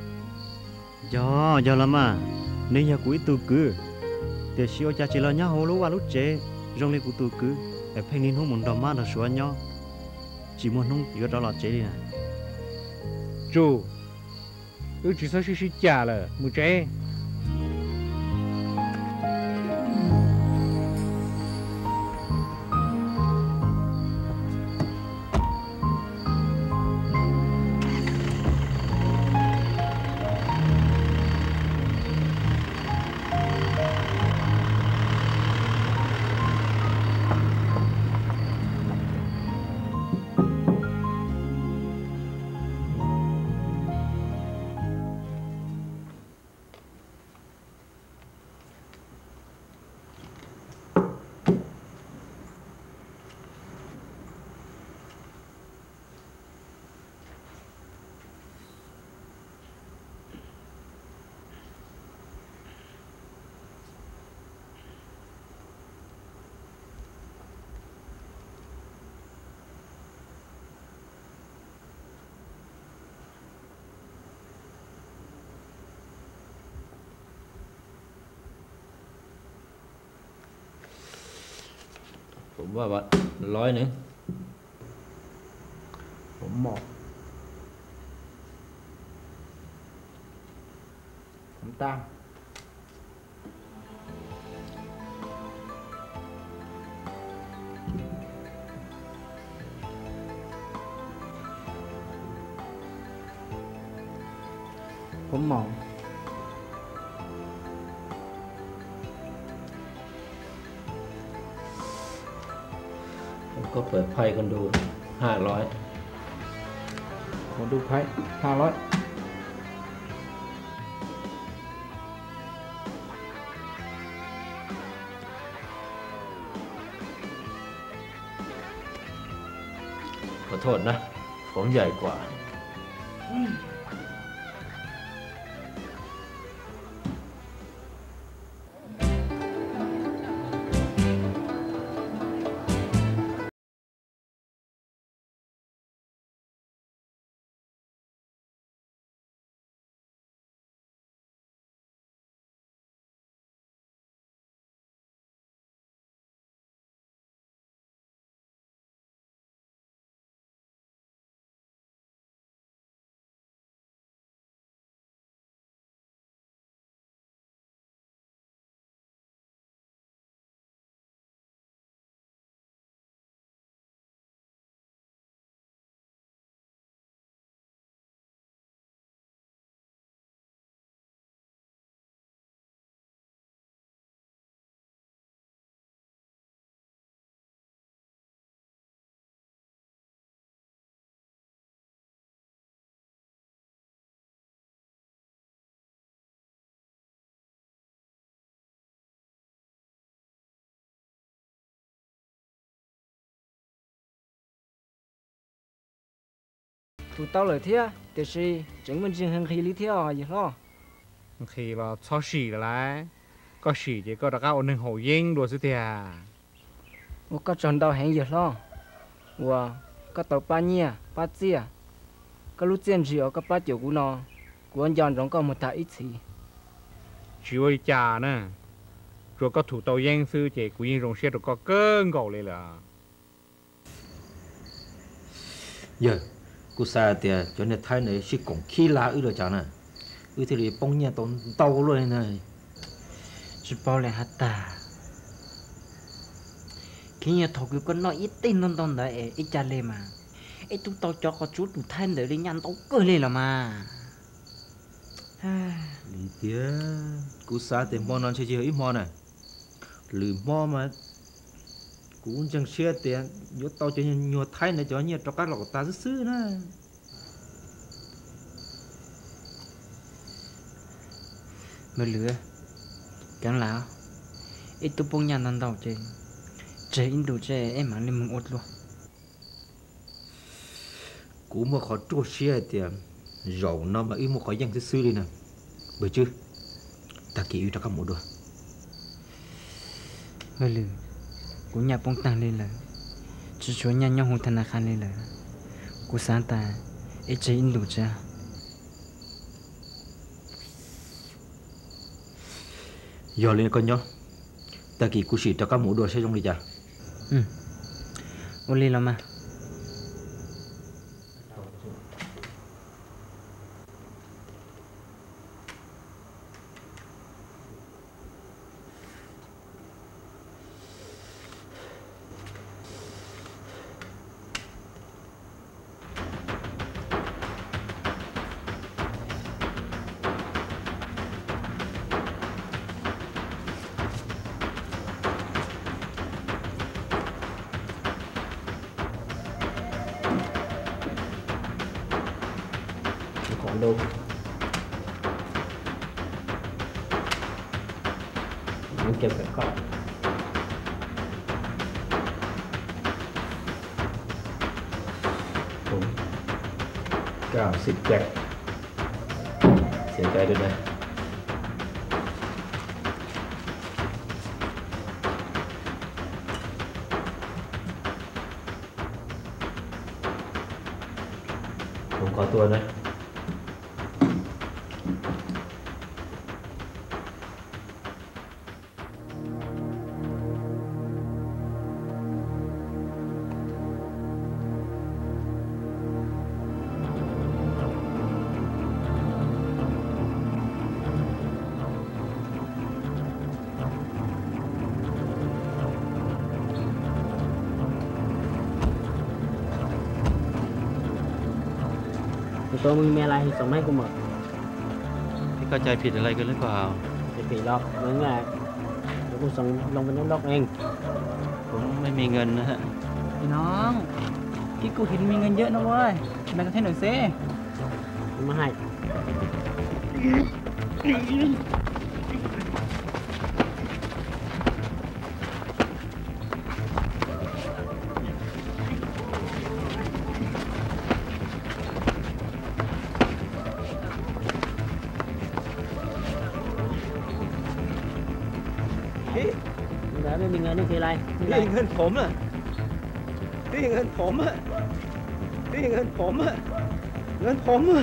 อยอละมานี่อยากกูตัวกือแต่ชีวจะจีละเนี่ยเขารู้ว่าลูกเจรงเลยกูตัวกือแต่เพลงนี้นุ่งมันดอมมาเราสวยเนาะจีมันนุ่งอยู่ตลอดเจเลยนะจูอือจี说是是假了木เจผมว่าว่าร้อยหนึ่งผมหมอกผมตาม ผมหมอกผมก็เปิดไพ่คนดูห้าร้อยผมดูไพ่ห้าร้อยขอโทษนะ ผมใหญ่กว่า tụ tao lời thế thì gì chứng minh riêng hàng khi lý theo gì lo khi là cho xỉ lại có xỉ thì có đặc cao ổn định hậu yên đồ sự thì à một cái tròn đầu hẹn gì lo và cái tàu ba nhia ba chia cái lúc tiền gì ở cái ba triệu của nó của anh dọn giống có một thải ít gì chỉ với cha nè rồi có thủ tàu yên sư thì của yên rồng xe rồi có cơn gầu lên là giờ cú xa thì cho nên thái này chỉ còn khí lá ư rồi chả nè ư thì là bông nhà tốn tàu luôn này chỉ bao là hạt ta khi nhà thầu cứ con nói ít tin non non đấy ít cha lên mà ít tụi tao cho có chút tụi thanh để đi nhăn tao cười lên là mà lý tía cú xa thì mò non chơi chơi ít mò này lử mò mà cú chẳng xe thì nhớ tao cho nhiều thái này cho nhiều cho các lọc ta xứ nè mới lừa chẳng lão ít tụi bông nhăn non đầu chơi chơi in đồ chơi em mang lên mông ốt luôn cú mà khó trôi xe thì rầu nó mà ít một khó dăng xứ đi nè bởi chứ ta kỹ yêu cho các mũ đùa mới lừa cú nhà bông tăng lên là chỉ chúa nhà nhau hùng thần khăn lên là cú sáng ta ít chơi in đồ chơi giờ lên con nhóc ta kỹ cú sĩ cho các mũ đùa sẽ trong đi chả ừ ô lên làm mà còn đâu muốn kêu phải con đúng cao xịt chặt sẽ chạy được đây không có tuôn đấy ตัวมึงมีอะไรส่งให้กูหมดพี่เข้าใจผิดอะไรกันหรือเปล่าไม่ผิดหรอกมึงแหละเดี๋ยวกูส่งลงไปในโลกเองผมไม่มีเงินนะฮะพี่น้องพี่กูเห็นมีเงินเยอะนะเว้ยแบ่งกันให้หน่อยสิมึงมาให้ ไม่มีเงินนี่คืออะไรพี่เงินผมอ่ะพี่เงินผมอ่ะพี่เงินผมอ่ะเงินผมอ่ะ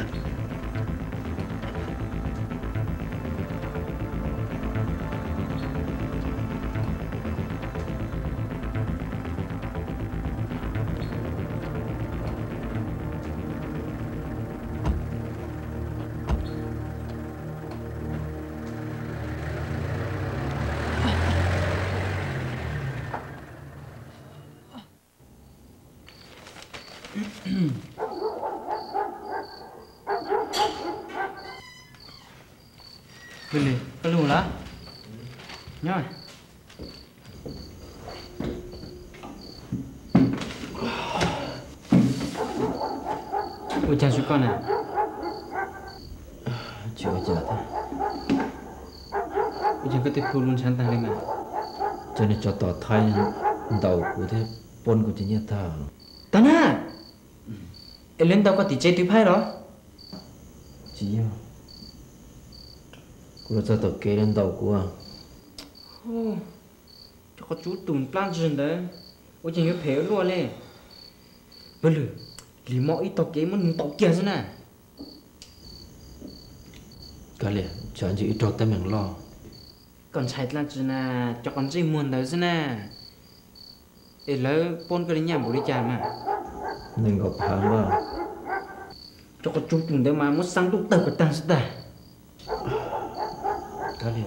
Beli, perlu lah. Nhoi. Ôi chào chú con à. Chưa chờ thôi. Ôi chào cái tiếp thu luôn sáng tăng lên mà. Cho nên cho tỏ thay đầu của thế bôn của chị nhật thảo. Tana. em lên tao có tỷ chế tiếp hay đó Chị à Cô cho tao kê lên đầu của ô cho có chú tùn plan rừng đấy ôi chẳng nhớ phèo luôn lên bây giờ lì mọ ít tao kê muốn tao kia thế nè Cả lẽ chẳng chỉ ít trò tay mình lo còn chạy là chứ nè cho con gì muốn đấy thế nè để lỡ pon cái nhà bố đi chả mà Nên gặp hả mà cho có chú tùn đấy mà muốn sang tụ tập cái tăng sẽ Cả lẽ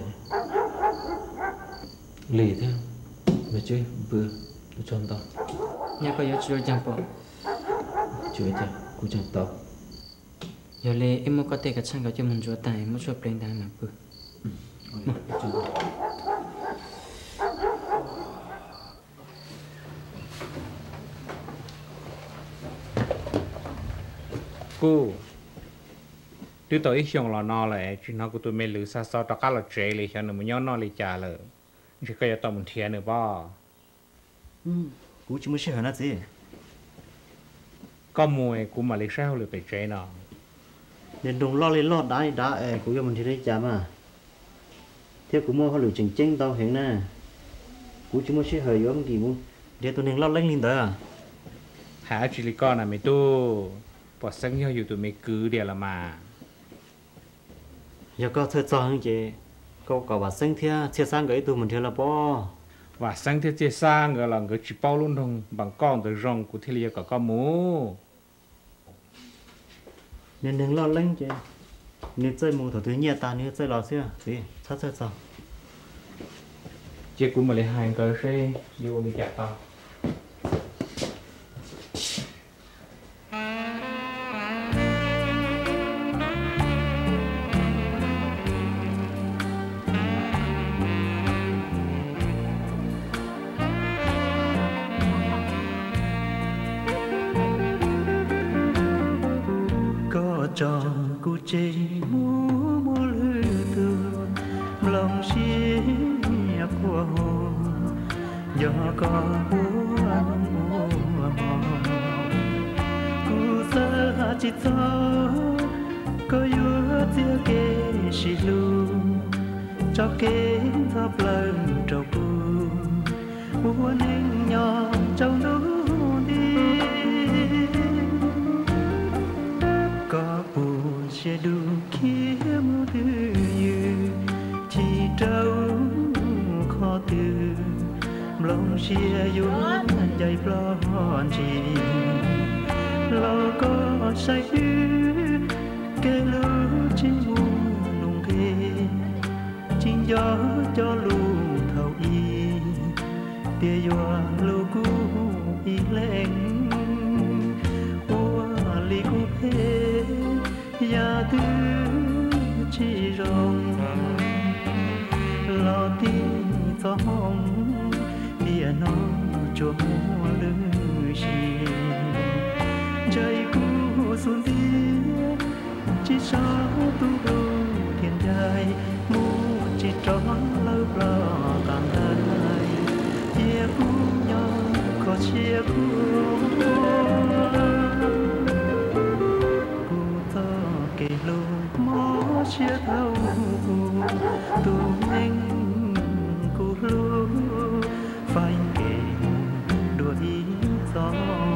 Lì thế Mẹ chơi bữa Tôi cho tao nhà có nhớ chưa chẳng bỏ Chơi thế Cô chẳng tao giờ lẽ em muốn có thể cái sang cái cho mình chúa tài muốn chúa pleng đang làm bữa Cô Tôi tới xong là nó lại Chứ nó của tôi mới lử xa xa Đó cả là trẻ lại cho nó mới nhớ nó lại trả lời Chứ có tao muốn thiệt nữa ba Cú chỉ mới sẽ hỏi nó gì Có mùi của mà lấy sao lại phải trẻ nó nên đồng lo lên lo đá đá ê cũng cho mình thì đấy chả mà theo cũng mua họ lựa chỉnh chỉnh tao hiện nè cũng chỉ mua xe hơi giống gì muốn để tôi nên lo lên lên đó Hả chỉ là con là mày tu Bỏ sáng nhau dù tụi mày cứ đi là mà giờ có thơ cho hơn chị có có bà sinh thia chia sang cái tôi mình theo là bo Và sáng thế chia xa người là người chỉ bao luôn thôi Bằng con từ rong của thế liệt có con mũ nên đừng lo lên chị nếu chơi mù thổ thứ nhẹ ta nếu chơi lo xưa gì sát chơi sao Chị cũng mà lấy hai cái xe Vô đi chặt tao cho cô chế mua mua lư từ lòng xí của hồ do có mua mua mò cô sơ chỉ cho có yếu chia kê xì lu cho kê thấp lần trâu cô mua nên nhỏ trâu nú đi có buồn sẽ đủ kia mua thứ như chỉ trâu khó từ lòng xia yếu dây plon chỉ lo có say kê lũ chỉ buồn nung kê chính gió cho lũ thầu y tia gió lũ cũ y lên li cô phê ya tư chỉ rong lo tin cho hồng bia nó cho mua lư xì trời cũ xuống tia chỉ sao tu đu thiên dài mu chỉ tròn lâu lo càng đời chia cũ nhau có chia cũ kể lô mó chia thâu tu anh cô lô phải kể đùa ý gió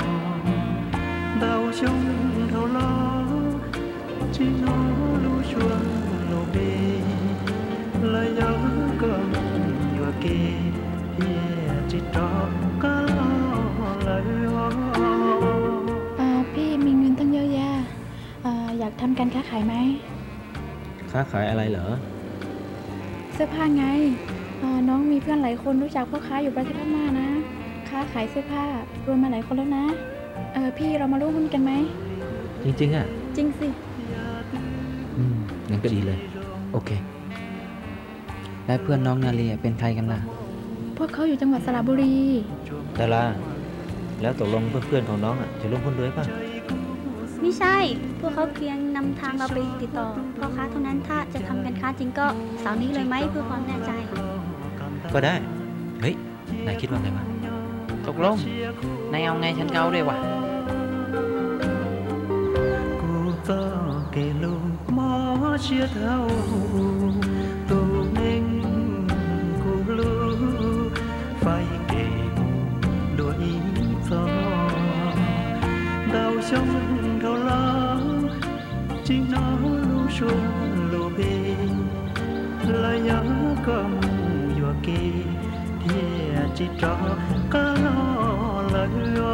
đau trong thâu lo chỉ nó lu chuông nô bê lời nhớ cơm nhua kê phía chỉ cho cá lo lời ho พี่มีเงินตั้งเยอะแยะอยากทำการค้าขายไหมค้าขายอะไรเหรอเสื้อผ้าไงน้องมีเพื่อนหลายคนรู้จักพ่อค้าอยู่ประเทศพม่านะค้าขายเสื้อผ้ารวยมาหลายคนแล้วนะเออพี่เรามาร่วมหุ้นกันไหมจริงๆอ่ะจริงสิอืมงั้นก็ดีเลยโอเคแล้วเพื่อนน้องนาลีเป็นใครกันล่ะพวกเขาอยู่จังหวัดสระบุรีดาราแล้วตกลงเพื่อนๆของน้องอ่ะจะร่วมหุ้นด้วยป่ะไม่ใช่พวกเขาเพียงนำทางเราไปติดต่อพ่อค้าเท่านั้นถ้าจะทำการค้าจริงก็เสาร์นี้เลยไหมเพื่อความแน่ใจก็ได้เฮ้ยนายคิดว่าไงบ้างตกลงนายเอาไงฉันเอาด้วยวะ chia thao tổ nên cô lũ phải kể đôi gió đau trong thao lá chính nó lu xuống lu bê lại nhớ cầm vừa kê thì chỉ cho cá lo lời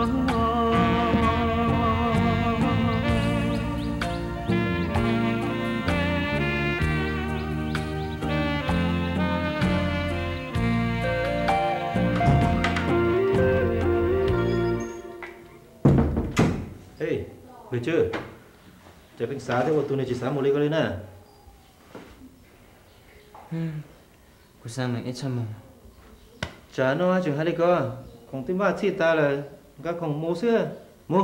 Ê, về chưa? Chạy bánh xá thế mà tụi này chỉ xá một ly có lên à? Hmm, cô sang này ít sao mà. Chả nó chừng hai ly có, không tính ba chi ta là các không mua xưa, mua.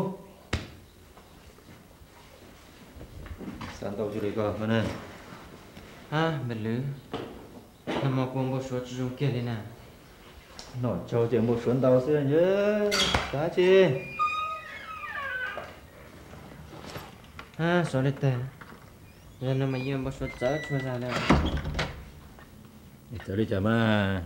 Sáng tàu chưa đi có, con này. À, bật lửa. Nằm mò cuồng bộ số chú dùng kia lên à? Nổi trâu chỉ một xuống tàu xưa nhớ, xá chi. À, số lịch tệ. Giờ nó mà yên bộ số chớ chưa ra đâu. Tới đi chả mà.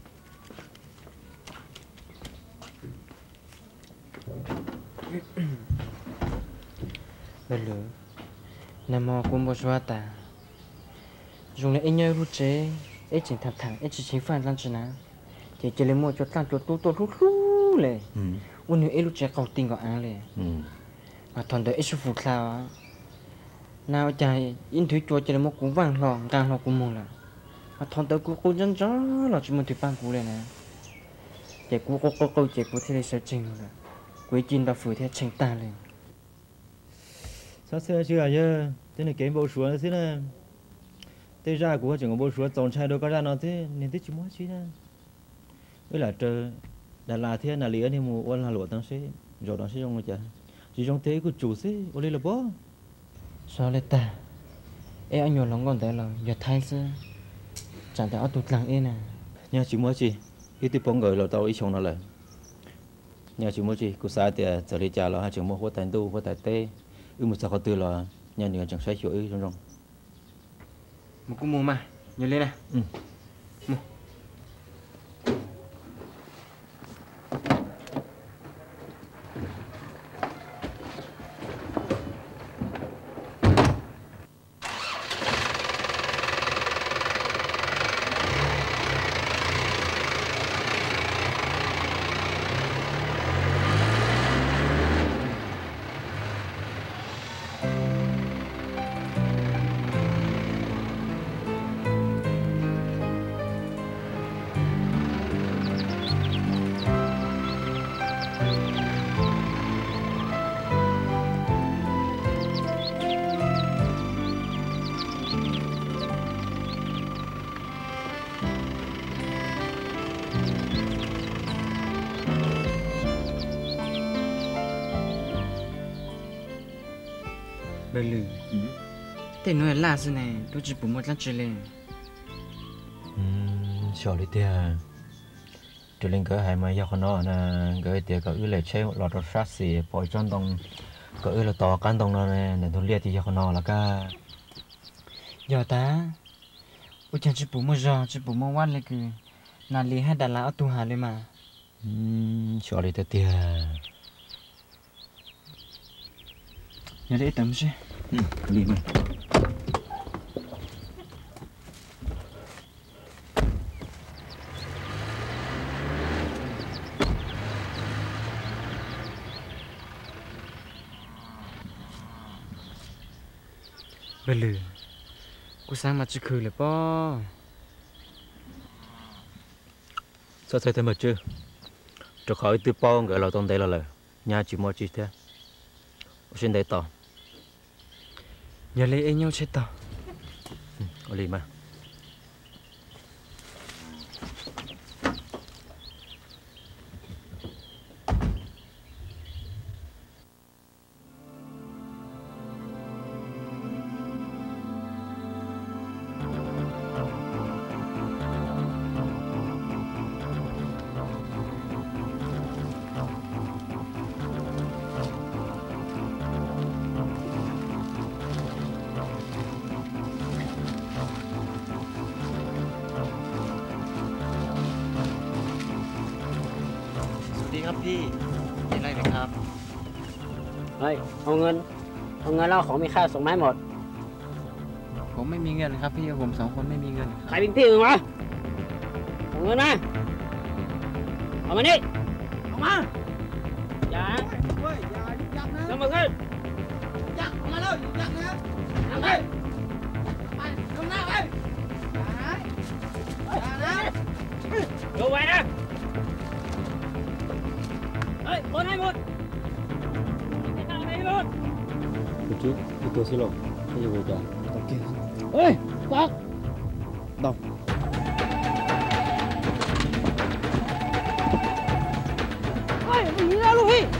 Bật lửa. Nằm mò cuồng bộ số ta. Dùng lại anh nhớ rút chế. Ấy chỉ thẳng thẳng, ấy chỉ chính phản lăng chứ nào. Chỉ chỉ lấy một chỗ tăng chỗ tu tu rút rút lệ. Ôn nhớ ấy rút chế cầu tình gọi án lệ. Mà thằng đấy ấy sư phụ sao á. Nào chạy, in thủy chùa chỉ lấy một cú vàng lò, càng lò cú mù là. Mà thằng đấy cú cú chân chó là chỉ một thủy băng cú lệ nè. Chỉ cú cú cú cú chỉ cú thì lấy sở trình rồi. Quế chín đã phủi theo trình ta lên. Sao xưa chưa à chứ? Thế này kém bộ xuống thế nè. Thế ra của chẳng có bộ xuống tổng trai đâu có ra nó thế nên thế chỉ muốn chứ nè. Với là trời đã là thế là lý thì mù ôn là lụa tăng sẽ rồi đó sẽ trong rồi chả. Chỉ trong thế của chủ sẽ ôn lên là bó. Sao lại ta? Ê anh nhiều lắm còn thế là giờ thay xưa. Chẳng thể ở tụt lặng ê nè. Nhà chỉ muốn gì? Ít tiếp bóng người là tao ý chồng nó lại. Nhà chỉ muốn gì? Cô xa thì giờ đi trả là hai trường mua hoa tài tu hoa tài tê. Ư một sao có tư là nhà nhiều chẳng sai chỗ ư trong trong. Một cú mua mà, nhớ lên nè. Ừ. Mua. Bê lử. Thế nói là gì này, tôi chỉ bụng một lát trở lên. Sợ đi tìa. Trở lên cái hai mươi giờ con nó nè, cái tìa cái ư lệ chơi lọt đột sát xì, bồi tròn tông, cái ư là to cán tông nó nè, để tôi liệt thì giờ con nó là cả. Giờ ta, ôi chẳng chỉ bụng một giờ, chỉ bụng mộtวันเลยคือนาลีให้ดาราเอาตัวหาเลยมา Sợ đi tìa. Nhớ để tấm chứ. Ừ, đi mà. Bê lử. Cô sang mà chứ khử là bó. Sao thấy thế mà chứ? Cho khỏi từ bao người là tông đây là lời. Nhà chỉ mua chi thế. Xin đây tỏ. Nhớ lấy anh nhau chết tỏ. Ừ, có lý mà. ดีครับพี่มีอะไรไหมครับเฮ้ยเอาเงินเอาเงินแล้วของมีค่าส่งมาให้หมดผมไม่มีเงินครับพี่ผมสองคนไม่มีเงินใครเป็นพี่มึงวะเอาเงินมาเอามานี่เอามาอย่าแล้วมึงขึ้นยักมาแล้วยักนะเอาไปไปลงหน้าไปอย่านะดูไว้นะเฮ้ยคนให้หมดไม่ทำอะไรหมด Kucing itu sih lo, saya juga. Oke. Oi, Pak. Đâu. Oi, mình ra luôn đi.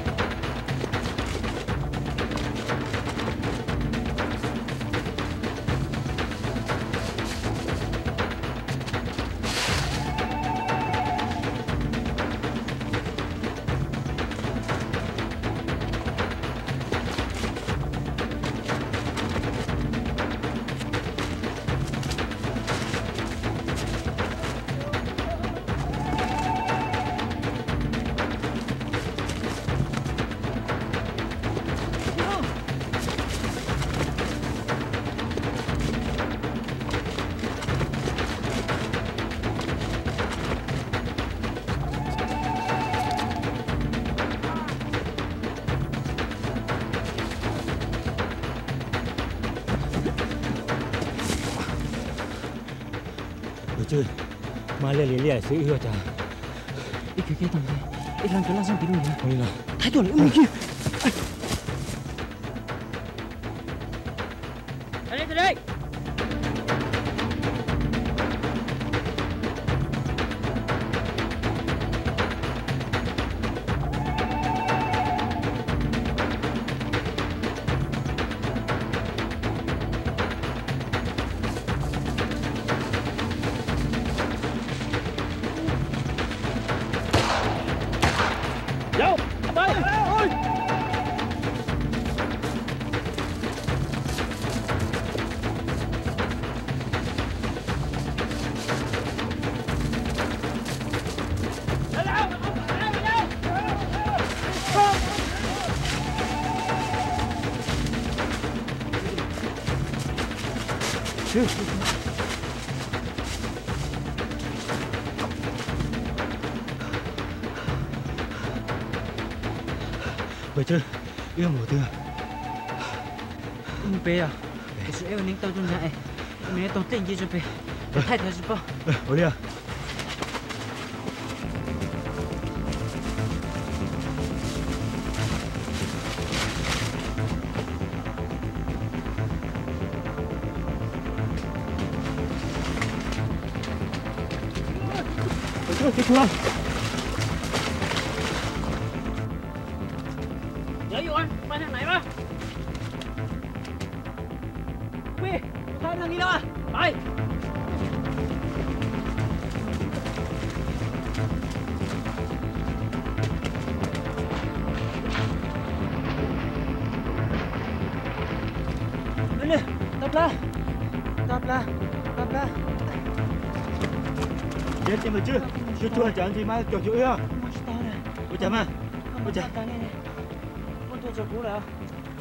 Chơi mà lê lê lê sự yêu cha ít cái cái thằng này ít làm cái là xong cái gì thôi nào thái tuổi lại kia Đây đây đây. Vậy chứ yêu một tia không bé à cái sự yêu nín tao trong nhà mẹ tao tiền gì cho bé thay thay giúp bao ôi đi à Cái cái chuông Nhớ vô anh, bay thằng này mà. Quy, thôi thằng đi đâu à? Bay. lên lên tập la tập la tập la chết em được chưa chưa chưa chẳng gì mà kiểu chữ à ôi chả mà ôi chả tôi cho cú nào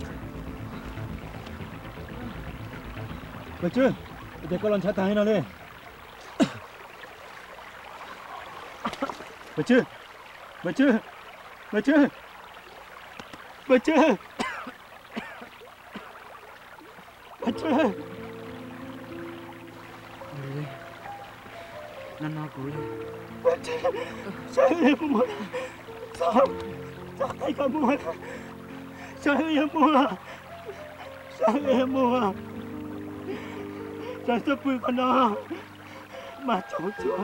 được chưa để con lần chặt tay nó đi được chưa được chưa được chưa được chưa được chưa nó nó cú đi sao em muốn sao sao tay con muốn sao em muốn sao em muốn sao sắp bự con nó mà cháu chúa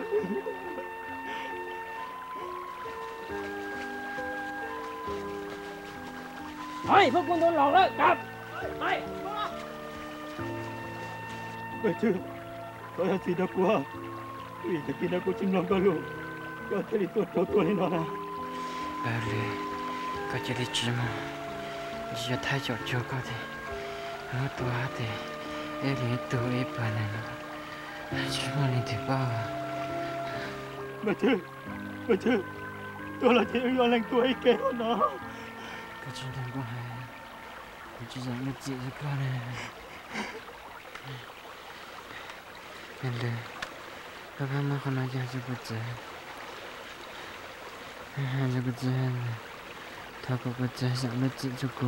thôiพวกคุณโดนหลอกแล้วกลับไป được chưa tôi là gì đâu quá vì cái kia nó có chim non có luôn có thể đi tuột tuột tuột lên nó nào bà lê có chỉ đi chim mà giờ thay chỗ chỗ có thể nó tua thì em đi tua em bà này nó chim mà đi thì bao mà chưa mà chưa ตัวเราจะย้อนแรงตัวไอ้แก้วเนาะก็จะทำก็ให้ก็จะยังไม่จีบกันเลยนั่นเลยแล้วก็มาคนนั้นจะจะกูเจอจะกูเจอถ้ากูกูเจอจะไม่จีบกู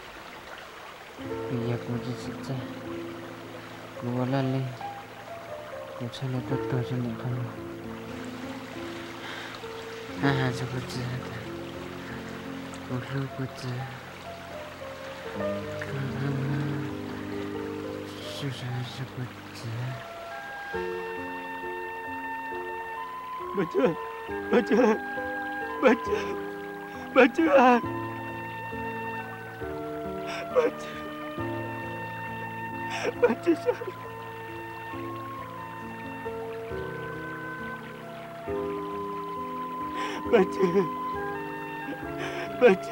อยากกูจะจีบกูว่าละเลยกูใช้เล็กตัวจนหนึ่งพันอาหารจะกูเจอกูรู้กูเจอ是谁是不知不知不知不知不知不知不知啥不知不知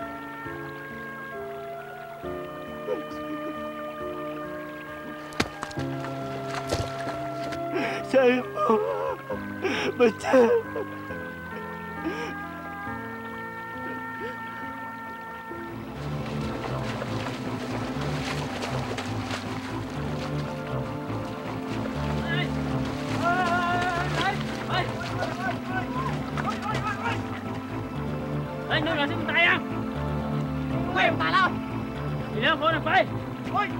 ใช่ไม่ใช่เฮ้ยนึกหน่อยสิมึงตายยังเว้ยมึงตายแล้วอีเรื่องคนไปเฮ้ย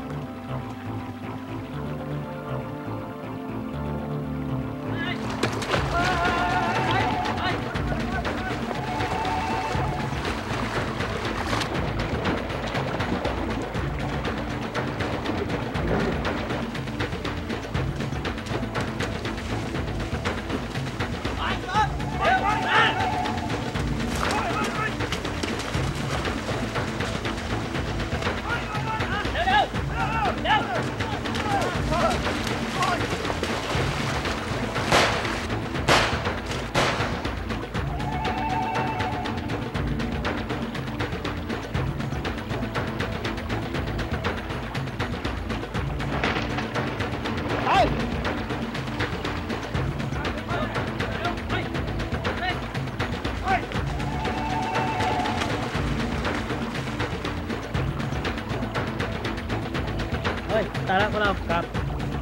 ตายแล้วพวกเรากลับ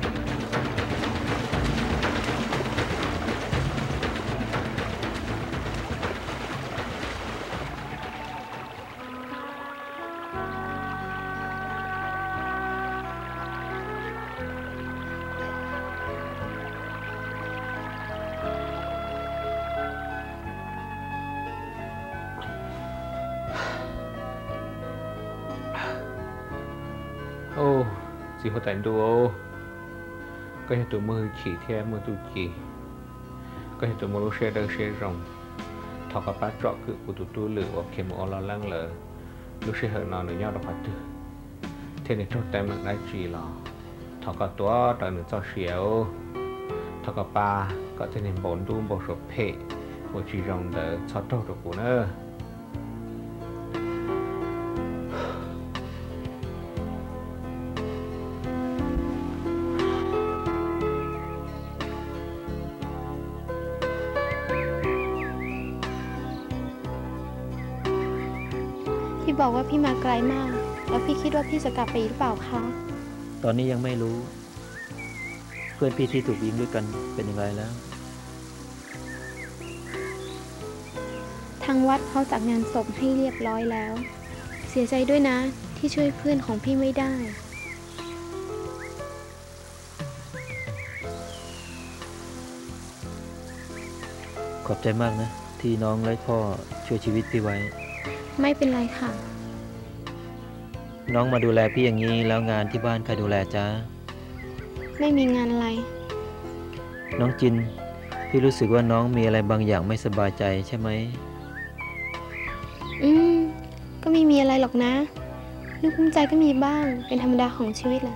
โอ้สิเขาแต่งดูก็เห็นตัวมือขี่เทียมือตุจีก็เห็นตัวมือรู้เชื่อเดินเชื่อรงทอกับป้าเจาะคือกูตุตุหรือว่าเข็มอลลังเลยรู้เชื่อเหนอนหนึ่งยอดดอกพัดตื้อเทียนในโทษแต่มันได้จีหรอทอกับตัวตอนหนึ่งเจ้าเฉียวทอกับป้าก็เทียนในบนดูบนสเปะว่าจีรงเดินชอบโตตัวกูเนอะพี่บอกว่าพี่มาไกลมากแล้วพี่คิดว่าพี่จะกลับไปหรือเปล่าคะตอนนี้ยังไม่รู้เพื่อนพี่ที่ถูกยิงด้วยกันเป็นยังไงแล้วทางวัดเขาจัดงานศพให้เรียบร้อยแล้วเสียใจด้วยนะที่ช่วยเพื่อนของพี่ไม่ได้ขอบใจมากนะที่น้องและพ่อช่วยชีวิตพี่ไว้ไม่เป็นไรค่ะน้องมาดูแลพี่อย่างนี้แล้วงานที่บ้านใครดูแลจ๊ะไม่มีงานอะไรน้องจินพี่รู้สึกว่าน้องมีอะไรบางอย่างไม่สบายใจใช่ไหมอืมก็ไม่มีอะไรหรอกนะนึกภูมิใจก็มีบ้างเป็นธรรมดาของชีวิตแหละ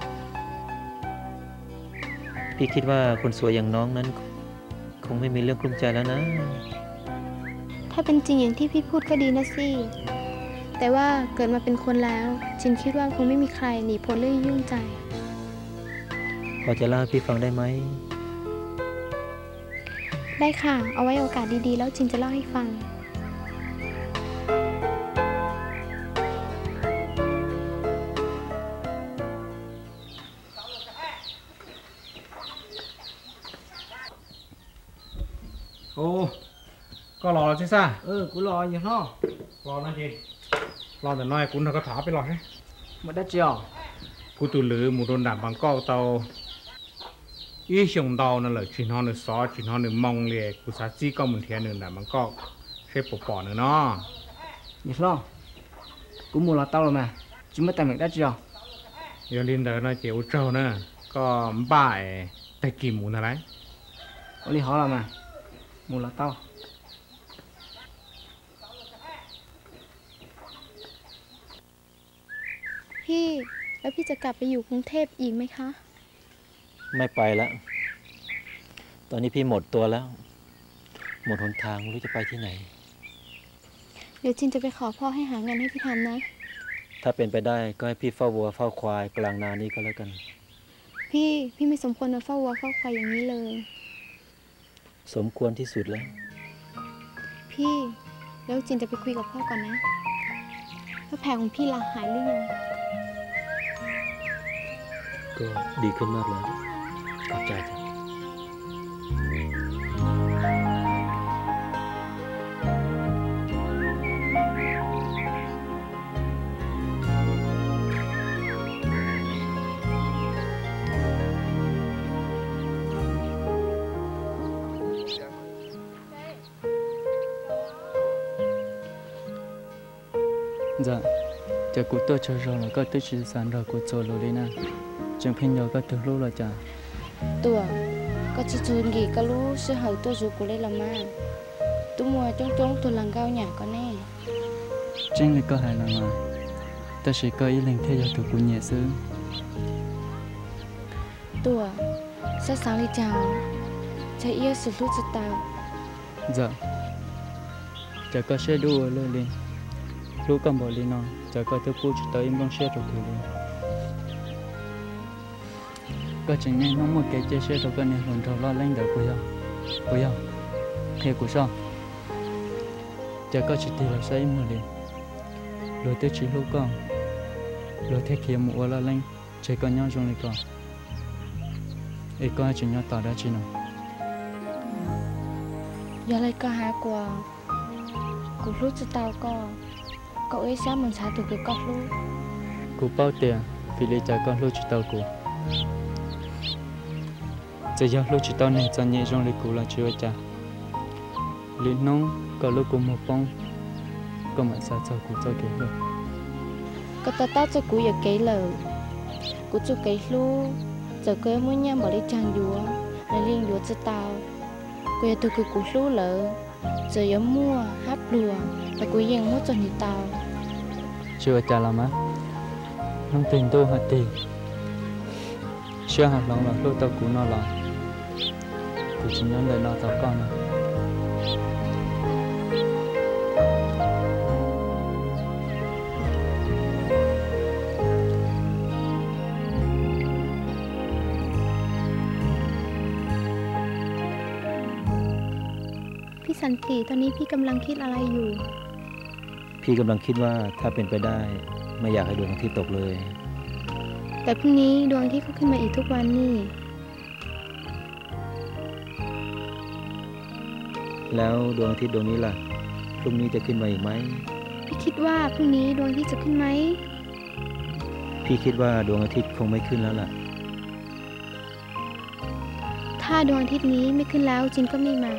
พี่คิดว่าคนสวยอย่างน้องนั้นคงไม่มีเรื่องกลุ้มใจแล้วนะถ้าเป็นจริงอย่างที่พี่พูดก็ดีนะสิแต่ว่าเกิดมาเป็นคนแล้วจินคิดว่าคงไม่มีใครหนีพ้นเรื่องยุ่งใจพอจะเล่าให้พี่ฟังได้ไหมได้ค่ะเอาไว้โอกาสดีๆแล้วจินจะเล่าให้ฟังโอ้ก็รอใช่ซ่าเออกูรออยู่เนาะรอนะจีรอแต่น้อยคุณเขาก็ถาไปรอใช่มาได้เจียวกูตูหรือหมูโดนด่าบางกอกเตาอีชงดาวนั่นแหละจีนฮอนหรือซอจีนฮอนหรือมองเลยกูซาจี้ก็เหมือนเทียนหนึ่งด่าบางกอกใช่ปอปอเนื้อเนาะนี่เนาะกูมูลาเต้าเลยมั้ยจุ่มไม่แต่งได้เจียวอย่าลินเดอร์นะเจียวเจ้านะก็บ้าเอแต่กี่หมูอะไรวันนี้เขาละมั้ยมูลาเต้าพี่แล้วพี่จะกลับไปอยู่กรุงเทพอีกไหมคะไม่ไปแล้วตอนนี้พี่หมดตัวแล้วหมดหนทางไม่รู้จะไปที่ไหนเดี๋ยวจินจะไปขอพ่อให้หางานให้พี่ทำนะถ้าเป็นไปได้ก็ให้พี่เฝ้าวัวเฝ้าควายกลางนานี้ก็แล้วกันพี่พี่ไม่สมควรมาเฝ้าวัวเฝ้าควายอย่างนี้เลยสมควรที่สุดแล้วพี่แล้วจินจะไปคุยกับพ่อก่อนนะว่าแผลของพี่ละหายหรือยังก็ดีขึ้นมากแล้วขอบใจจ้ะ dạ giờ cụ tôi chờ rồi là có tới chỉ sản rồi cụ做rồi đi nè chẳng phải nhớ có từ lúc rồi chả tuổi có chỉ chun gì có lúc sẽ hỏi tôi dù cụ lấy làm mà tôi mua trong trong tôi làm gạo nhà có nè chính là có hài là mà ta sẽ có ý lên theo giờ tụi cụ nhẹ xứ tuổi sao sáng đi chào chạy yêu sự lúc cho tao dạ chả có xe đua lên lên lúc cầm bỏ lên nó chả có thứ phụ tới em đang xe rồi thì có chẳng nhanh nó một cái chiếc xe rồi cái này hồn trâu lo lên được bây giờ bây giờ theo của sao chả có chỉ thì là xây mà liền rồi tới chỉ lúc con rồi theo kia mua lo lên chỉ có nhau trong này con ấy có chỉ nhau tỏ ra chỉ nào giờ lại có hai quả cụ lúc cho tao có cậu ấy sáng mình xả từ cái cọc luôn cụ bao tiền vì lấy trả con lúc chỉ tao cụ giờ giờ lúc chỉ tao này cho nhẹ trong lấy cụ là chưa trả lấy nông có lúc cụ một bông có mà xả cho cụ cho cái luôn có tao tao cho cụ giờ cái lời cụ cho cái luôn giờ cái muốn nhắm bảo lấy trang dúa lấy liên dúa cho tao cụ giờ từ cái cụ luôn lỡ giờ giờ mua hấp lùa và cụ yên mua cho người tao chưa trả làm á không tiền tôi hạt tiền chưa hạt lòng là lúc tao cũng nó là cụ chỉ nhớ lời nó tao con à พี่สันติตอนนี้พี่กำลังคิดอะไรอยู่พี่กำลังคิดว่าถ้าเป็นไปได้ไม่อยากให้ดวงอาทิตย์ตกเลยแต่พรุ่งนี้ดวงอาทิตย์ก็ขึ้นมาอีกทุกวันนี่แล้วดวงอาทิตย์ดวงนี้ล่ะพรุ่งนี้จะขึ้นมาอีกไหมพี่คิดว่าพรุ่งนี้ดวงอาทิตย์จะขึ้นไหมพี่คิดว่าดวงอาทิตย์คงไม่ขึ้นแล้วล่ะถ้าดวงอาทิตย์นี้ไม่ขึ้นแล้วจินก็ไม่มา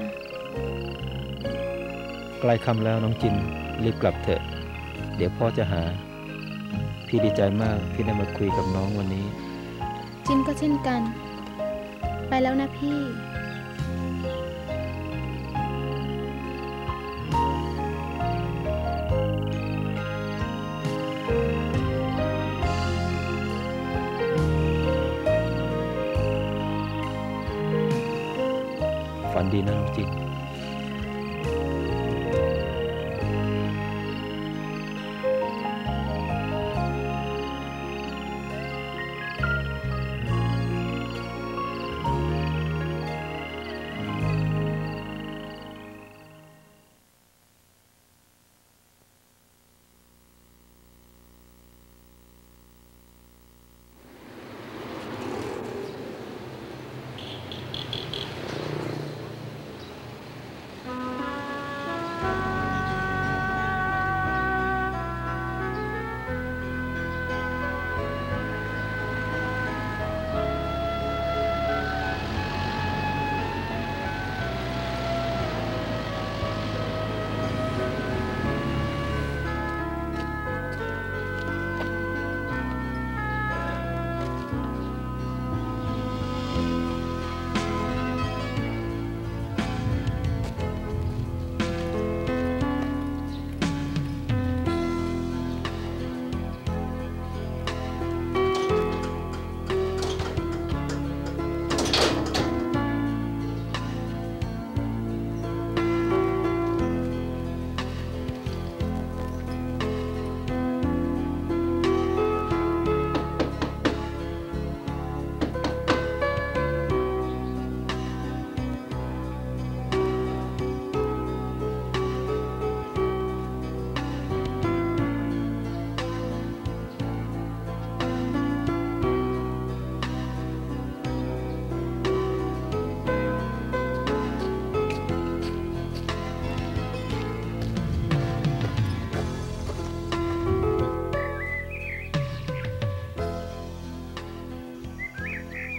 ใกล้ค่ำแล้วน้องจินรีบกลับเถอะเดี๋ยวพ่อจะหาพี่ดีใจมากที่ได้มาคุยกับน้องวันนี้จินก็เช่นกันไปแล้วนะพี่ฝันดีนะน้องจิน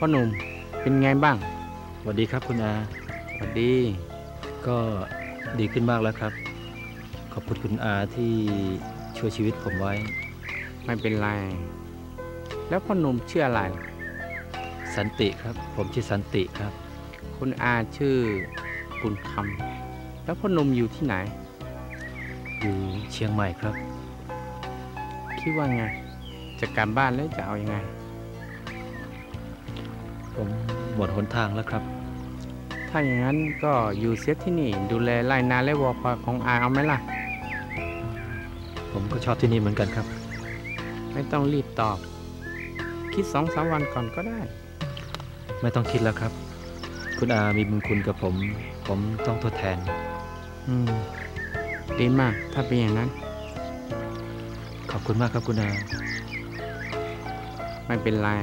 อหนุ่มเป็นไงบ้างสวัสดีครับคุณอาสวัสดีก็ดีขึ้นมากแล้วครับขอบคุณคุณอาที่ช่วยชีวิตผมไว้ไม่เป็นไรแล้วพ่อหนุ่มชื่ออะไรสันติครับผมชื่อสันติครับคุณอาชื่อบุญคำแล้วพ่อหนุ่มอยู่ที่ไหนอยู่เชียงใหม่ครับคิดว่าไงจะกลับบ้านแล้วจะเอาอยัางไงผมหมดหนทางแล้วครับถ้าอย่างนั้นก็อยู่เสียที่นี่ดูแลไร่นาและวัวควายของอาเอาไหมล่ะผมก็ชอบที่นี่เหมือนกันครับไม่ต้องรีบตอบคิดสองสามวันก่อนก็ได้ไม่ต้องคิดแล้วครับคุณอามีบุญคุณกับผมผมต้องทดแทนอืมดีมากถ้าเป็นอย่างนั้นขอบคุณมากครับคุณอาไม่เป็นไร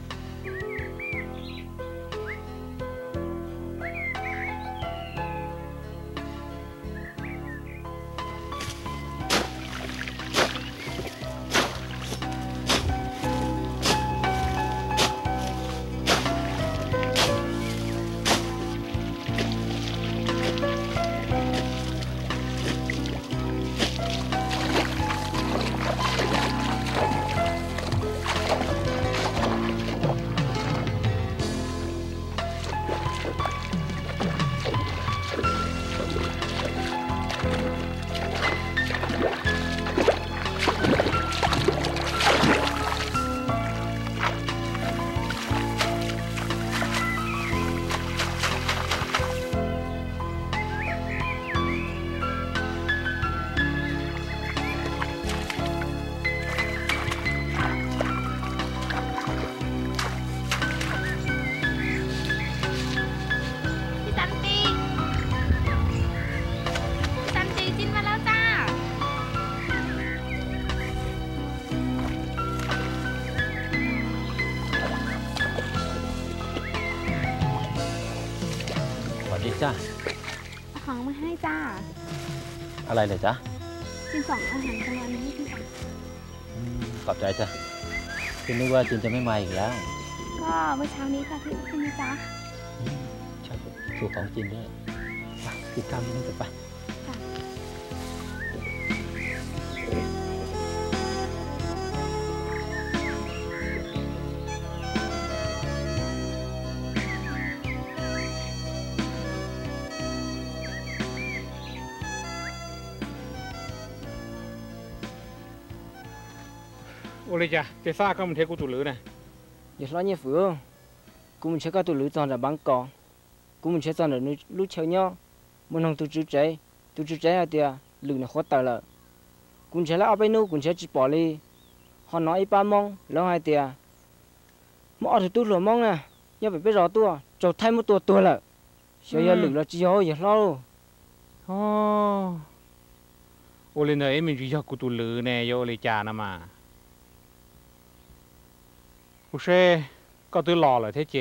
จ้าของมาให้จ้าอะไรเลยจ้าจินสองอาหารกลางวันนี้พี่ขอบใจจ้ะคุณนึกว่าจินจะไม่มาอีกแล้วก็เมื่อเช้านี้ค่ะพี่ใช่ไหมจ๊ะใช่ถูกของจินด้วยกินข้าวที่นี่กันไปโอเลยจ้ะเจซ่าก็มันเทกูตุลือนะอย่าล้อเนี่ยฝือกูมันเชื่อก็ตุลือตอนแต่บางกอกูมันเชื่อตอนแต่รู้เชื่อเนาะมันห้องตุจุใจตุจุใจอะเดียลืมในหัวตาละกูเชื่อแล้วเอาไปนู่กูเชื่อจีบอเลยหอนน้อยป้ามองแล้วไงเดียมอเอาตุหลวมองนะอย่าไปไปรอตัวจดไทยมุตัวตัวละเชื่ออย่าลืมแล้วจีโออย่าล้ออ๋อโอเลยเนยมันจีกูตุลือเนี่ยโยเลยจานะมากูเช่ก็ตัวหล่อเลยเท่เจ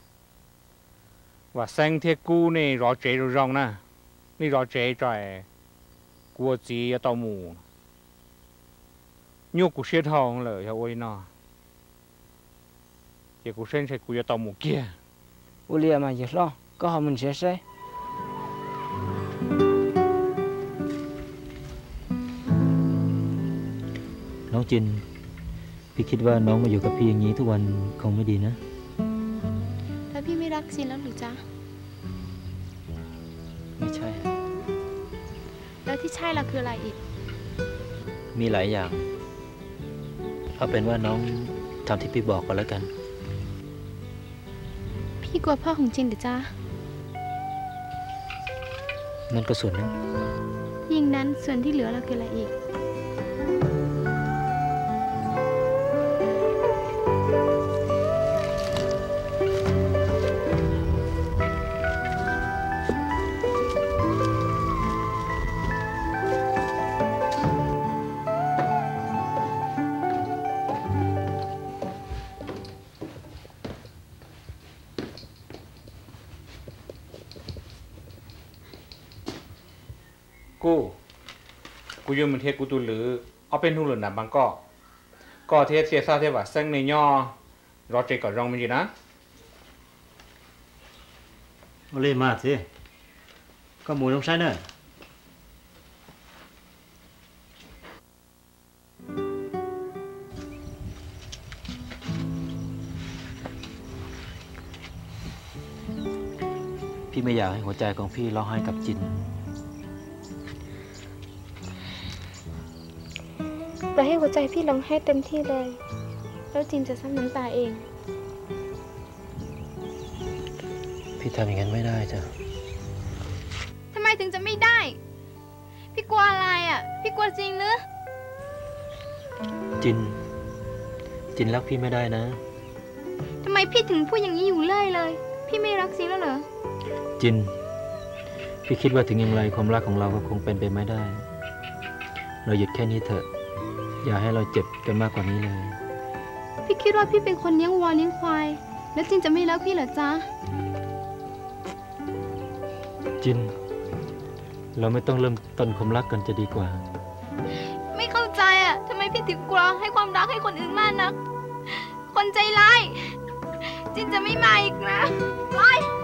ว่าเส้นเทกูนี่รอเจรรองนะนี่รอเจจ่อยกูจีจะต่อหมูยุกูเชี่ยทองเลยเฮ้ยน่ะเจ้ากูเส้นใช่กูจะต่อหมูเกี้ยอุลีมาเยอะล้อก็หอมมันเชื่อใช่น้องจินพี่คิดว่าน้องมาอยู่กับพี่อย่างนี้ทุกวันคงไม่ดีนะแล้วพี่ไม่รักจินแล้วหรือจ๊ะไม่ใช่แล้วที่ใช่ล่ะคืออะไรอีกมีหลายอย่างเอาเป็นว่าน้องทำที่พี่บอกก็แล้วกันพี่กลัวพ่อของจินหรือจ๊ะนั่นก็ส่วนนึงยิ่งนั้นส่วนที่เหลือล่ะคืออะไรอีกกูกูยืมมันเทกูตุลือเอาเป็นหุ่นหล่นนะบางก็ก็เทเสียซาเทว่าเส้นในย่อรอเจก็รองมันอยู่นะมาเลยมาสิก็หมูต้องใช้เนอะพี่ไม่อยากให้หัวใจของพี่ร้องไห้กับจินปล่อยให้หัวใจพี่ร้องไห้เต็มที่เลยแล้วจินจะซับน้ำตาเองพี่ทำอย่างนั้นไม่ได้จ้ะทำไมถึงจะไม่ได้พี่กลัวอะไรอ่ะพี่กลัวจริงหรือจินจินรักพี่ไม่ได้นะทำไมพี่ถึงพูดอย่างนี้อยู่เรื่อยเลยพี่ไม่รักจินแล้วเหรอจินพี่คิดว่าถึงอย่างไรความรักของเราก็คงเป็นไปไม่ได้เราหยุดแค่นี้เถอะอย่าให้เราเจ็บกันมากกว่านี้เลยพี่คิดว่าพี่เป็นคนเลี้ยงวัวเลี้ยงควายแล้วจินจะไม่รักพี่เหรอจ๊ะจินเราไม่ต้องเริ่มต้นความรักกันจะดีกว่าไม่เข้าใจอ่ะทำไมพี่ถึงกลัวให้ความรักให้คนอื่นมากนักคนใจร้ายจินจะไม่มาอีกนะไป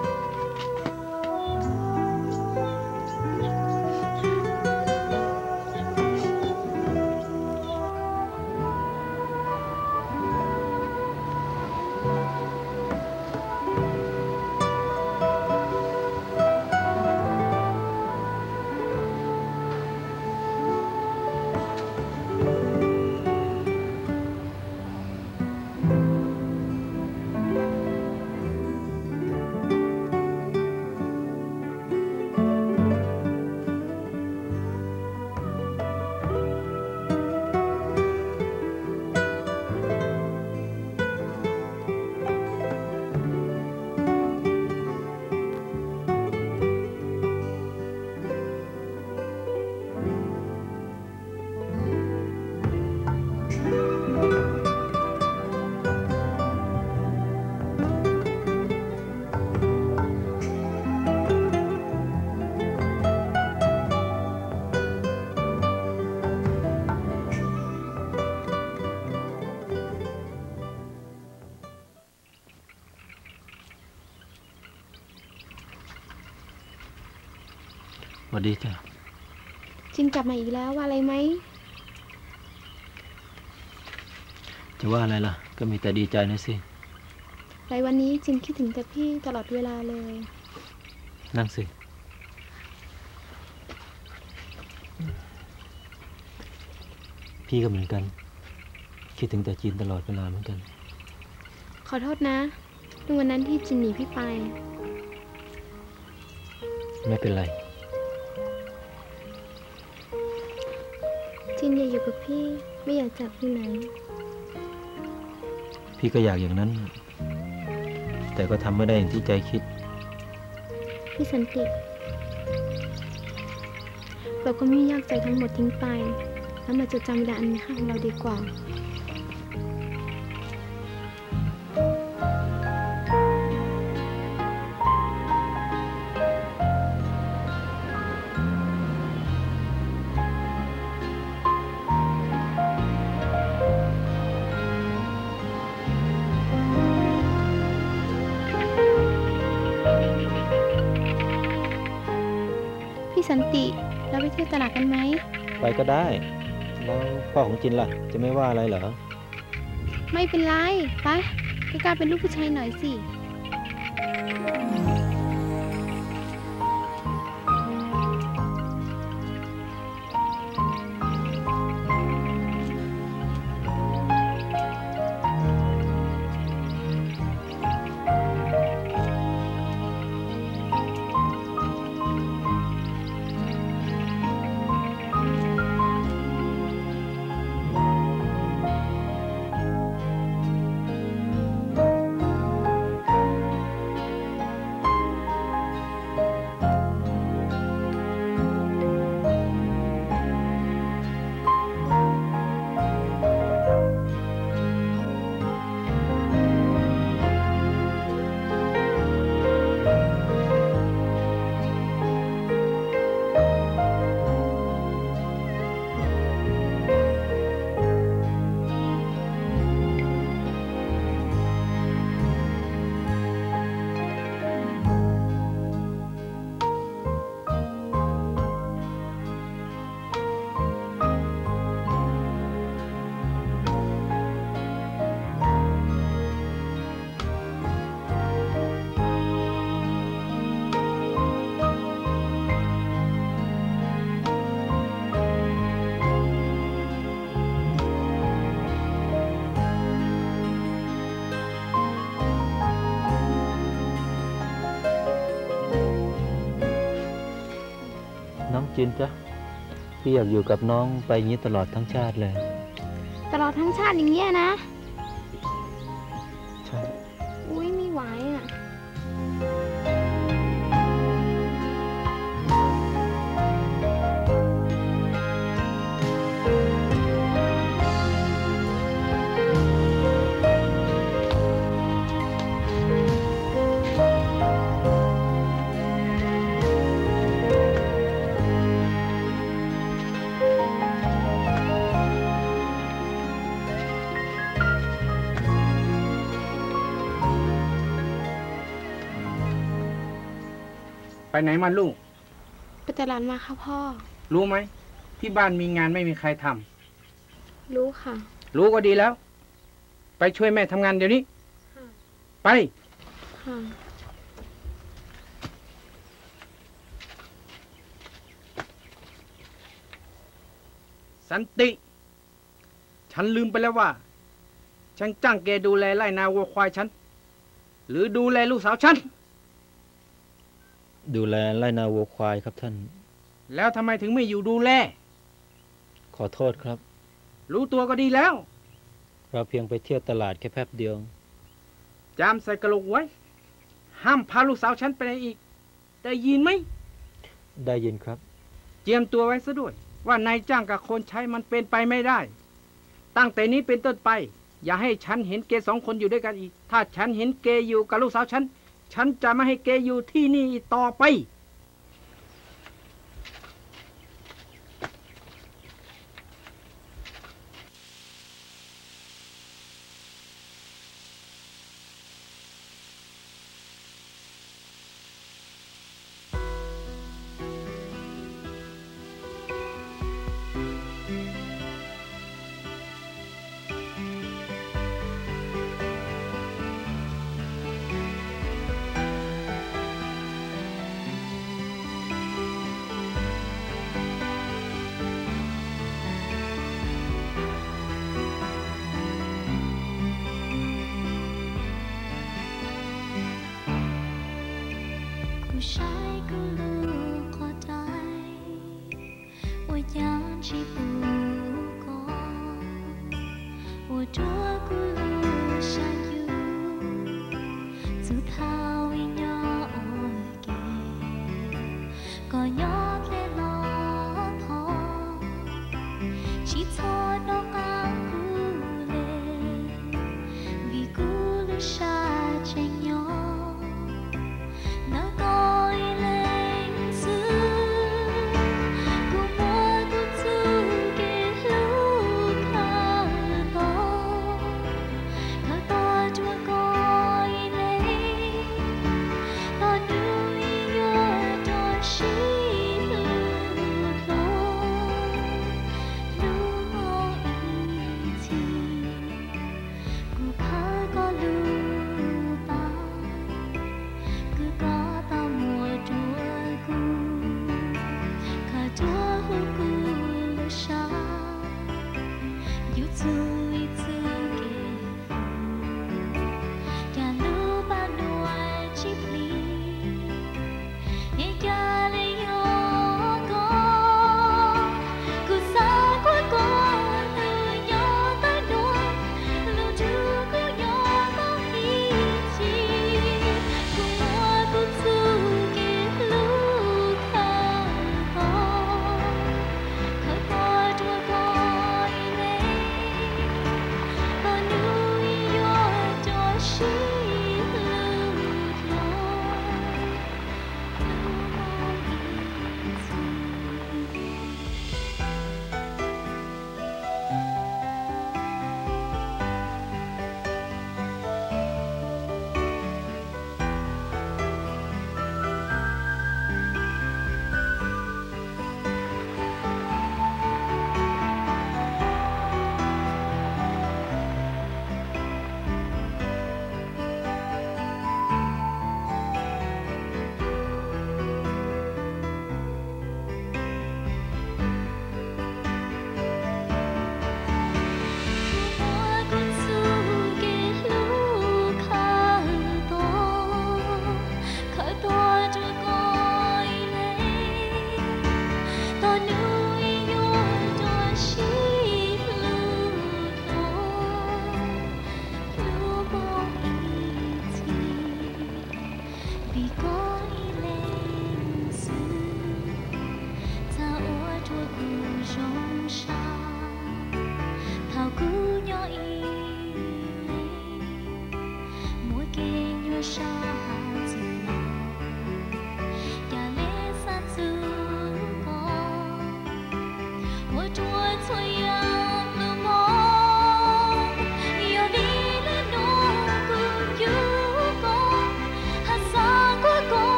สวัสดีจ้ะจินกลับมาอีกแล้วว่าอะไรไหมจะว่าอะไรล่ะก็มีแต่ดีใจนะสิในวันนี้จินคิดถึงแต่พี่ตลอดเวลาเลยนั่งสิพี่ก็เหมือนกันคิดถึงแต่จินตลอดเวลาเหมือนกันขอโทษนะในวันนั้นที่จินหนีพี่ไปไม่เป็นไรจินอยากอยู่กับพี่ไม่อยากจากที่ไหนพี่ก็อยากอย่างนั้นแต่ก็ทำไม่ได้อย่างที่ใจคิดพี่สันติเราก็ไม่ยากใจทั้งหมดทิ้งไปแล้วมาจดจำเวลาอันมีค่าของเราดีกว่าสันติเราไปเที่ยวตลาดกันไหมไปก็ได้แล้วพ่อของจินล่ะจะไม่ว่าอะไรเหรอไม่เป็นไรไปก็กลายเป็นลูกผู้ชายหน่อยสิจินจ้ะพี่อยากอยู่กับน้องไปอย่างนี้ตลอดทั้งชาติเลยตลอดทั้งชาติอย่างเงี้ยนะใช่อุ้ยไม่ไหวอ่ะไปไหนมาลูกไปตลาดมาค่ะพ่อรู้ไหมที่บ้านมีงานไม่มีใครทำรู้ค่ะรู้ก็ดีแล้วไปช่วยแม่ทำงานเดี๋ยวนี้ไปค่ะสันติฉันลืมไปแล้วว่าฉันจ้างแกดูแลไร่นาวัวควายฉันหรือดูแลลูกสาวฉันดูแลไร่นาวัวควายครับท่านแล้วทำไมถึงไม่อยู่ดูแลขอโทษครับรู้ตัวก็ดีแล้วเราเพียงไปเที่ยวตลาดแค่แป๊บเดียวจำใส่กระโหลกไว้ห้ามพาลูกสาวฉันไปไหนอีกได้ยินไหมได้ยินครับเจียมตัวไว้ซะด้วยว่านายจ้างกับคนใช้มันเป็นไปไม่ได้ตั้งแต่นี้เป็นต้นไปอย่าให้ฉันเห็นเกสองคนอยู่ด้วยกันอีกถ้าฉันเห็นเกอยู่กับลูกสาวฉันฉันจะไม่ให้เกอยู่ที่นี่ต่อไป不晒咕噜过带，我扬起不过，我多咕噜下雨，自他为鸟儿给，个鸟来落汤，起错到阿咕嘞，为咕噜下真鸟。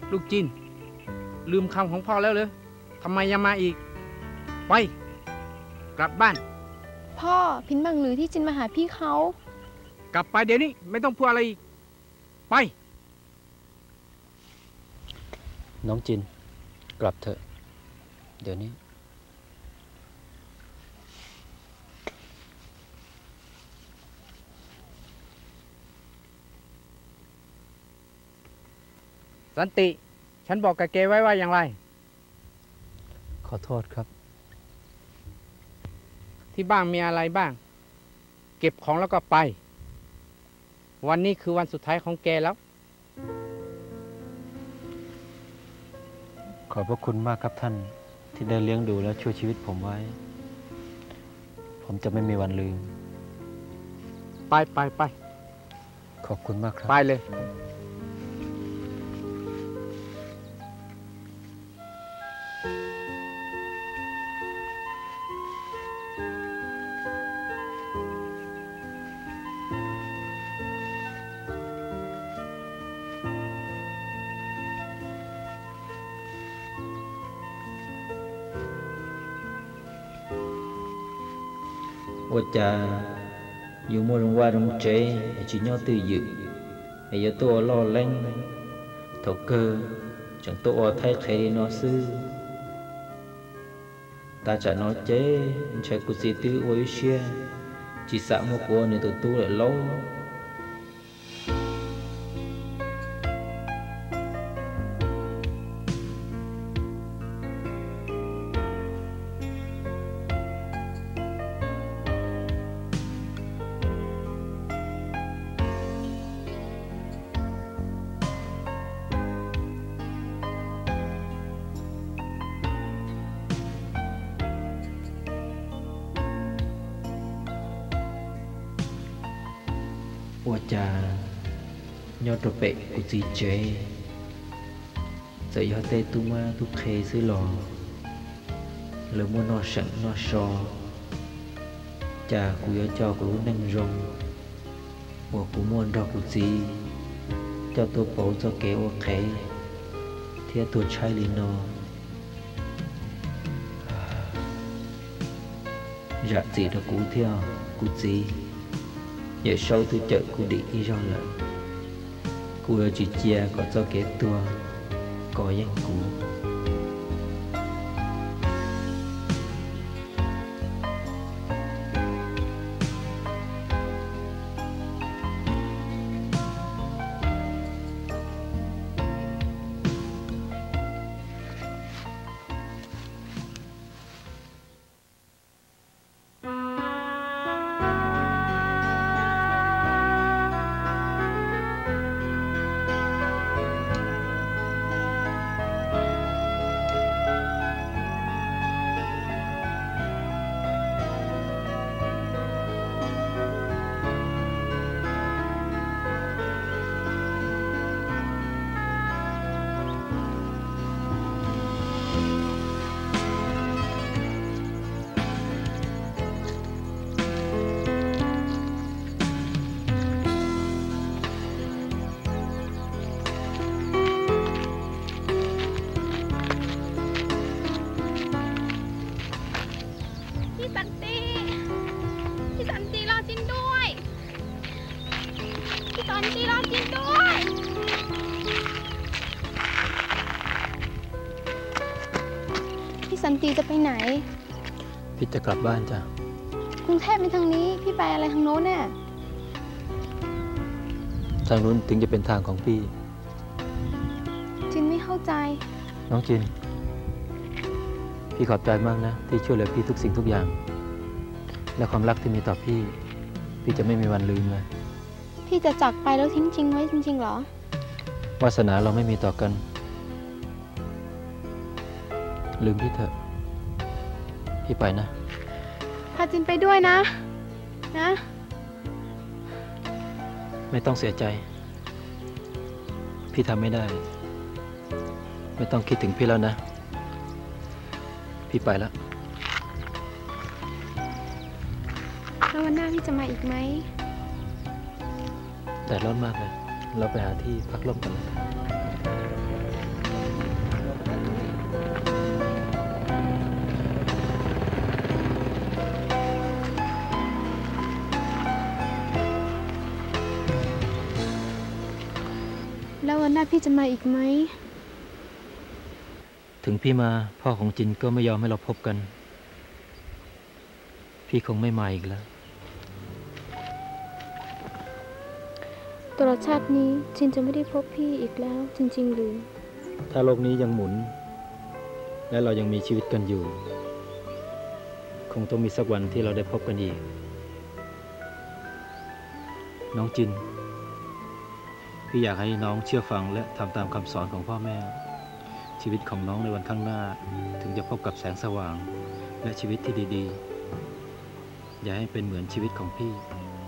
ลูกจินลืมคำของพ่อแล้วเลยทำไมยังมาอีกไปกลับบ้านพ่อพินบังหรือที่จินมาหาพี่เขากลับไปเดี๋ยวนี้ไม่ต้องพูดอะไรอีกไปน้องจินกลับเถอะเดี๋ยวนี้สันติฉันบอกกับแกไว้ว่าอย่างไรขอโทษครับที่บ้านมีอะไรบ้างเก็บของแล้วก็ไปวันนี้คือวันสุดท้ายของแกแล้วขอบพระคุณมากครับท่านที่ได้เลี้ยงดูและช่วยชีวิตผมไว้ผมจะไม่มีวันลืมไปไปไปขอบคุณมากครับไปเลยว่าจะอยู่มรงว่ารงเจchỉ nhau từ dựให้ยตัวล่อเล่งthầu cơ chẳngตัวthay thay nó sư ta chả nói chế chạy của gì tư ôi xia chỉ sợ một cô này tụi tu lại lâuว่าจะยอดเปะกุจีเจจะยอดเตตุมาทุกเคซื้อหล่อหรือมัวนอฉันนอชอจะกูยอจอกูรู้นั่งรงว่ากูมวนดอกกุจีเจ้าตัวโป๋เจ้าเก๋ว่าเคเทียตัวใช้ลีนออยากจีดกูเที่ยวกูจีgiờ sau tôi chợ cô đi đi ra là cô ở chị chia có cho kế tua có danh cũ สันติจะไปไหนพี่จะกลับบ้านจ้ะกรุงเทพในทางนี้พี่ไปอะไรทางโน้นน่ะทางนู้นถึงจะเป็นทางของพี่จินไม่เข้าใจน้องจินพี่ขอบใจมากนะที่ช่วยเหลือพี่ทุกสิ่งทุกอย่างและความรักที่มีต่อพี่พี่จะไม่มีวันลืมเลยพี่จะจากไปแล้วทิ้งจริงไว้จริงๆหรอวาสนาเราไม่มีต่อกันลืมพี่เถอะพี่ไปนะพาจินไปด้วยนะนะไม่ต้องเสียใจพี่ทำไม่ได้ไม่ต้องคิดถึงพี่แล้วนะพี่ไปแล้วแล้ววันหน้าพี่จะมาอีกไหมแดดร้อนมากเลยเราไปหาที่พักร่มกันเลยหน้าพี่จะมาอีกไหมถึงพี่มาพ่อของจินก็ไม่ยอมให้เราพบกันพี่คงไม่มาอีกแล้วตลอดชาตินี้จินจะไม่ได้พบพี่อีกแล้วจริงๆหรือถ้าโลกนี้ยังหมุนและเรายังมีชีวิตกันอยู่คงต้องมีสักวันที่เราได้พบกันอีกน้องจินพี่อยากให้น้องเชื่อฟังและทำตามคำสอนของพ่อแม่ชีวิตของน้องในวันข้างหน้าถึงจะพบกับแสงสว่างและชีวิตที่ดีๆอย่าให้เป็นเหมือนชีวิตของพี่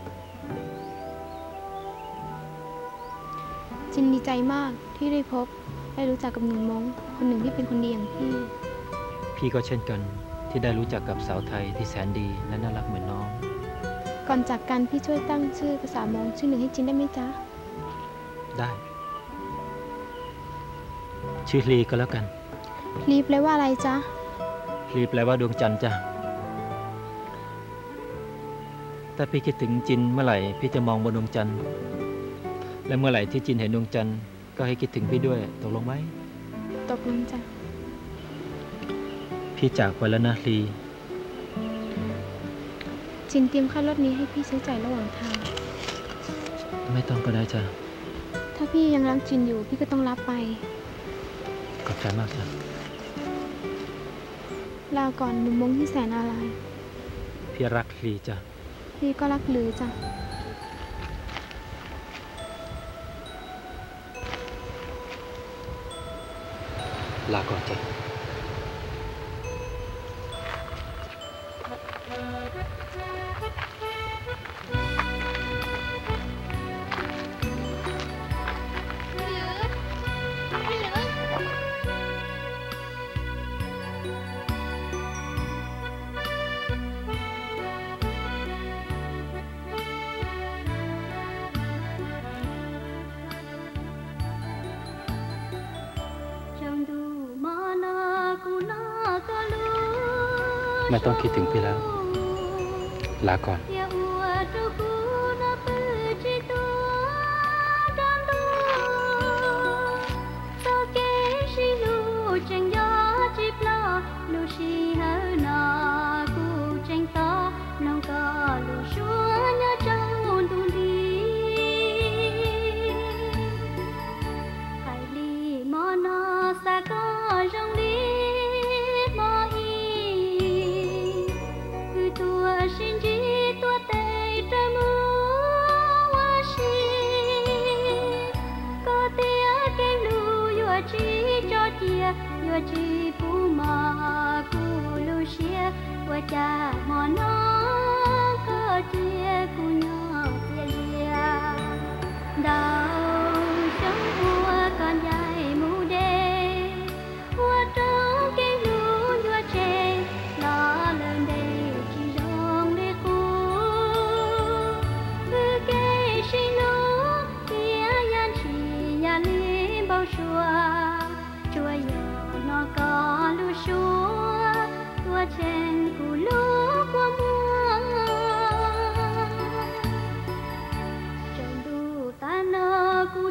จินดีใจมากที่ได้พบได้รู้จักกับหนุ่มมงคนหนึ่งที่เป็นคนดีอย่างพี่พี่ก็เช่นกันที่ได้รู้จักกับสาวไทยที่แสนดีและน่ารักเหมือนน้องก่อนจากกันพี่ช่วยตั้งชื่อภาษามงชื่อหนึ่งให้จินได้ไหมจ๊ะได้ชื่อลีก็แล้วกันลีแปลว่าอะไรจ๊ะลีแปลว่าดวงจันทร์จ้ะถ้าพี่คิดถึงจินเมื่อไหร่พี่จะมองบนดวงจันทร์และเมื่อไหร่ที่จินเห็นดวงจันทร์ก็ให้คิดถึงพี่ด้วยตกลงไหมตกลงจ้ะพี่จากไปแล้วนะลีจินเตรียมค่ารถนี้ให้พี่ใช้จ่ายระหว่างทางไม่ต้องก็ได้จ้ะถ้าพี่ยังรักจินอยู่พี่ก็ต้องรับไปขอบใจมากจ้ะลาก่อนหนุ่มมงที่แสนอะไรพี่รักลีจ้ะพี่ก็รักลือจ้ะลาก่อนจ้ะไม่ต้องคิดถึงพี่แล้วลาก่อนจีปูมากูลูเชียว่าจะมอนอก็เจียกูยอเจียเจียดาวช่างหัวก่อนใหญ่หมูเดหัวจ้องเก่งรู้ยัวเชลาเลินเดจีรองเดกูคือเกชิลูเกียยันชียันลีเบาชัวช่วยnó có lưu chúa tua trên cù lú qua mưa trong đủ ta nơ cù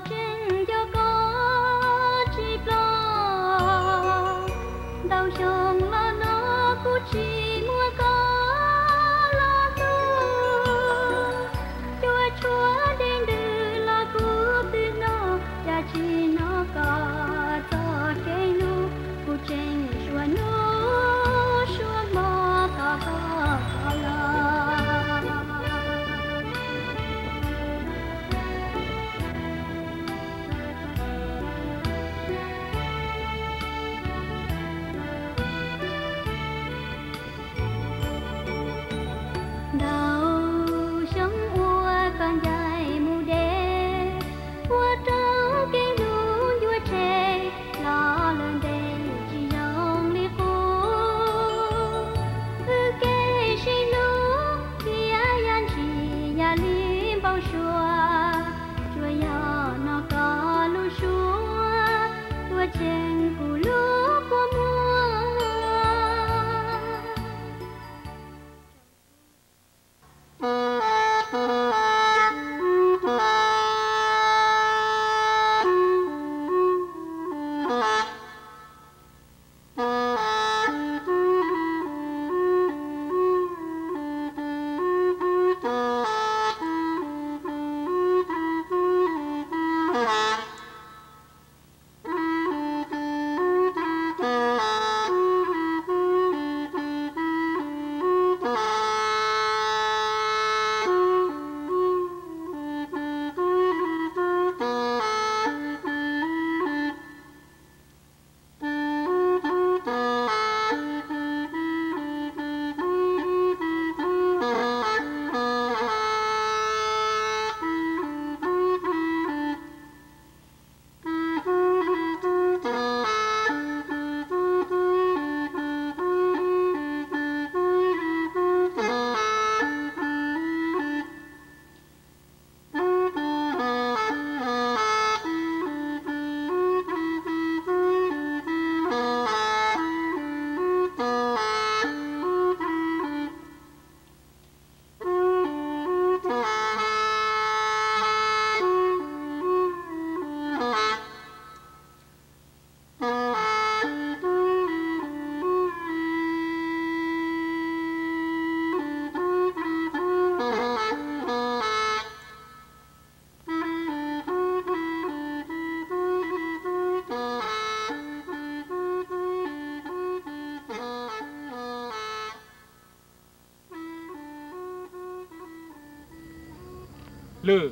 lử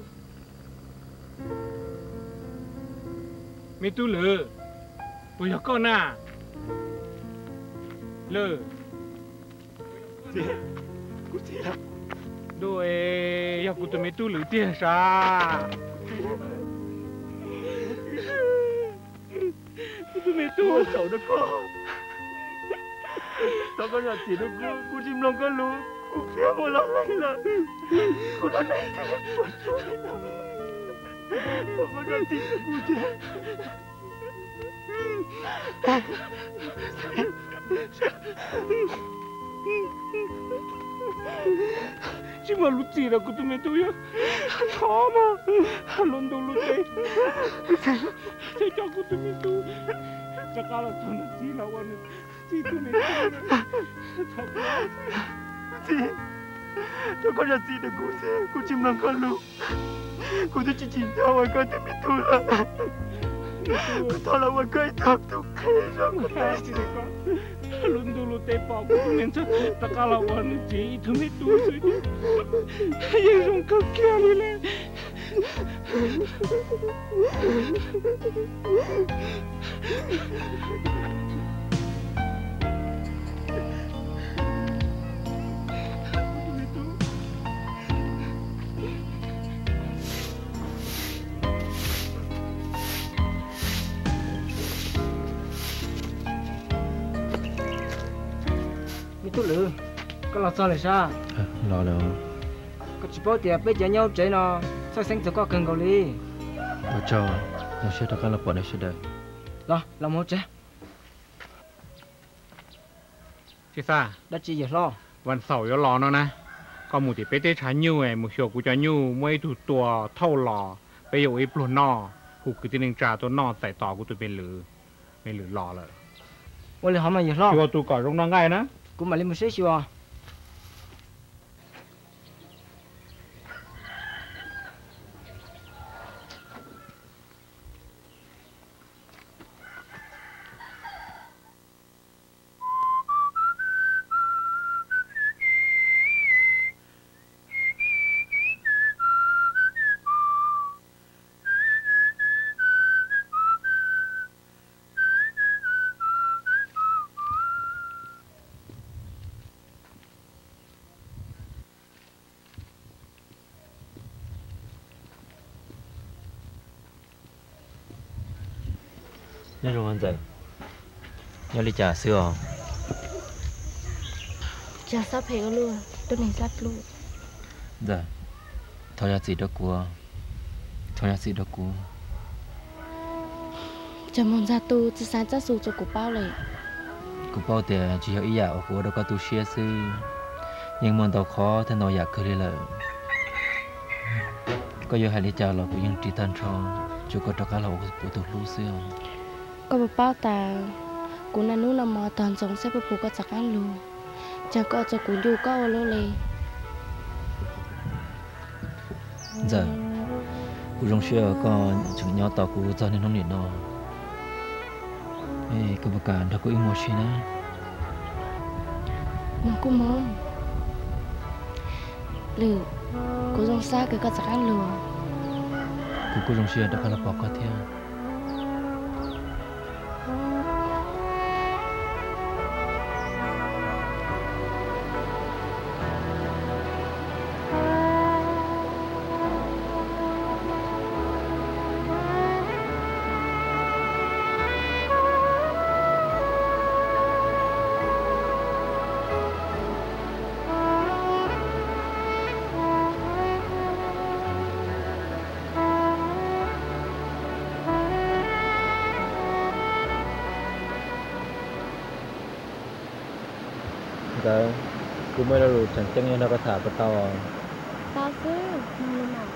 mi tu lử bây giờ con à lử cô chị à đôi giờ cô tụi mi tu lử tiền sao tụi mi tu sầu đó con tao con là chỉ được cô cô chim long con lú cô phía một lần này là cô đã này thì tao con là chỉ được cô chứ chỉ mà lúc gì là cô tụi mình tôi á khó mà luôn đâu luôn đấy sẽ cho cô tụi mình tôi chắc là tôi là chỉ là quan chỉ tụi mình chị tôi con là gì để cô sẽ cô chim lòng con luôn cô tôi chỉ chỉ cho mọi con tụi mình thôi là cô thôi là mọi cái thật tôi kể ra cô này luôn dulu tepok menca takala wan ji itu itu sih yang kakian ini tu lử có lo sao lại sao lo đâu có chỉ bảo tiệp bây giờ nhau chơi nó sao sinh từ có cần cầu đi tôi cho tôi sẽ đặt cái lập bọn này sẽ được lo làm một chơi chị sa đã chỉ giờ lo วันเสาร์ยรอเนาะนะก็หมู่ที่ไปเตะช้ายู่ไอ้หมู่เชียวกูจะยู่ไม่ถูกตัวเท่าหล่อไปอยู่ไอ้ปลุกนอกูคือที่หนึ่งจ่าตัวนอใส่ต่อกูตัวเป็นหรือไม่หรือหล่อเลยวันนี้เขามาgiờ lo ชัวตัวก่อนลงน้องง่ายนะ cũng mà lên một số chưa nhớ rồi anh dậy nhớ đi trà sữa trà sắp hết luôn tôi này sắp luôn dạ thôi là gì đó của thôi là gì đó của chả muốn ra tu chỉ sáng ra sủ cho cụ bao này cụ bao thì chỉ hiểu ý ở của đâu có tu sửa sư nhưng món tàu khó thế nàoอยากคือเลยก็อยู่ให้đi trà là cũngยังchỉ thân cho chú có cho cả là của tu lú sữa có một bao tà cụ nan nú nằm mò toàn giống xếp phụ có chắc ăn luôn chả có cho cụ du có ô lô lì giờ cụ trong xe có chừng nhỏ tàu cụ cho nên không điện nó ê cái bậc cản đã có ý mua chi nữa mong cụ mong lử cụ trong xa cái có chắc ăn luôn cụ cụ trong xe đã có là bỏ có theo cái cứ mới là lụt chẳng chẳng như nó có thả vào tàu tao chứ nhưng mà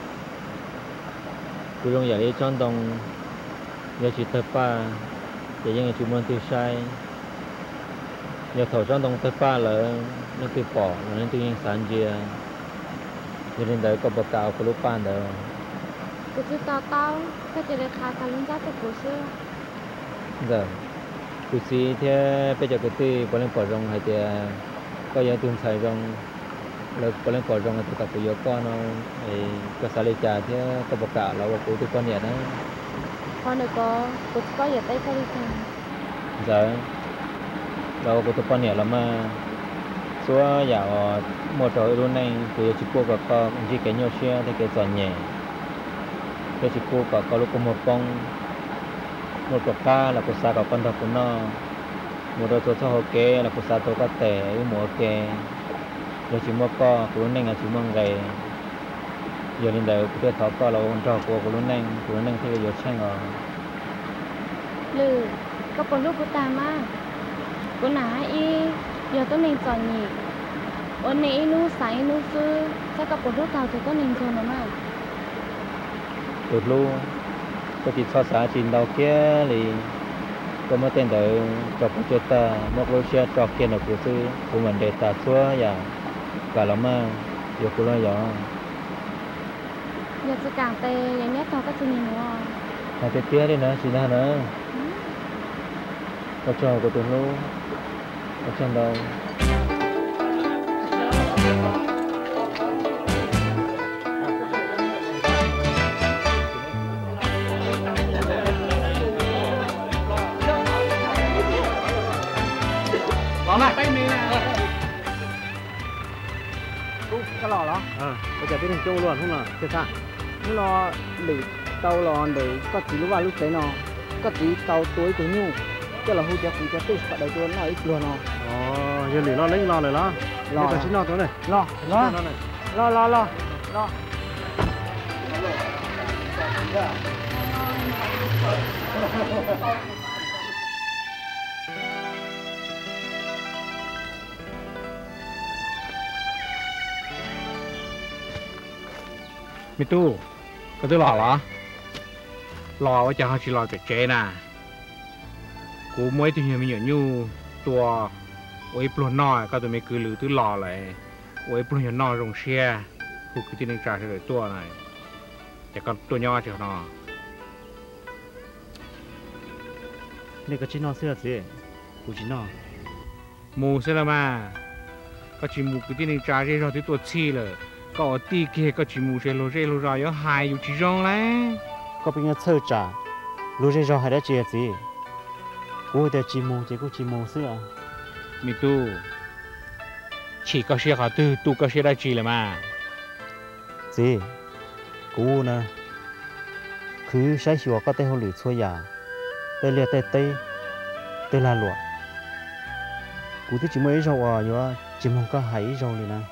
cứ trong vậy cho đồng giờ chỉ tập ba để những người chủ môn tiêu sai giờ thầu cho đồng tập ba là nó tiêu bỏ nó tiêu những sản gì cho nên đấy có bậc cao của lúc ban đó cụ chứ tao tao cái chỉ để khai khai lên giá cho cụ chứ giờ cụ sĩ thế bây giờ cái tiêu bỏ lên bỏ rong hay thì có giờ tuần sai rong แล้วก็เล่นก่อนรองตัวกับตัวก้อนเนาะไอ้ก็สาเลจ่าที่ก็บอกกะเราว่ากูตัวก้อนเนี่ยนะ con này có tôi có giờ tay không đi cùng giờเราก็ตัวก้อนเนี่ยเรามาชัวอยากmua trội luôn này từ chỉ cô có có chỉ cái nhau xe thì cái giòn nhẹ cái chỉ cô có có lúc có một con một cặp cá là cô sa có con thằng cô nó một đôi cho cho ok là cô sa tôi có tệ với một ok rồi chỉ mua co cô luôn này là chỉ mua gầy giờ lên đây cô thọ co là con trò cô cô luôn này cô luôn này thì giờ sang rồi lừ có con lúc cô ta mà cô nãy y giờ tôi nên chọn nhỉ ôn này nu sải nu sư sao có con lúc tàu thì có nên chọn mà tụt luôn có chỉ so sánh trên đầu kia thì có mấy tên đời cho cô chơi ta một lối xe cho kia là cô sư của mình để ta xóa và cả lắm mà giờ cô nói rõ giờ sẽ càng tê giờ nhét tàu các chuyện nữa hai cái tía đi nữa xin ra nữa có cho cô tụt luôn có chân đâu lại tay mình nè cái lò đó ờ bây giờ biết thằng châu luôn không là chết sao nó lo để tàu lò để có chỉ lúc vào lúc đấy nó có chỉ tàu tối tối nhu cái là hú chắc hú chắc tích vào đây tôi nói ít luôn nó ờ giờ lì lo lấy lo rồi đó lo cái chín lo tối này lo lo lo lo lo lo mi tu có tôi lò lò lò ở chẳng chỉ lò để chế nè cú mới thì hiện mình như tua ôi plon nọ có tụi mình cứ lử từ lò lại ôi plon nọ rong xe cú cứ tin trả cho tua này chỉ còn tua nhỏ chứ nọ này có chín lo xưa gì cú chín lo mù sẽ là mà có chỉ mù cứ tin trả cho rồi tới tua chi rồi có tí kia có chỉ mù sẽ lô sẽ lô ra có hai chỉ rong đấy có bên nhà sơ trả lô sẽ rong hay đã chia gì cô để chỉ mù chỉ có chỉ mù xưa mi tu chỉ có xe họ tu tu có xe đã chỉ là mà gì cô nè cứ sai sửa có tay hồ lử xua giả tay liệt tay tay tay là lụa cô thì chỉ mới rau à rồi chỉ mong có hải rau này nè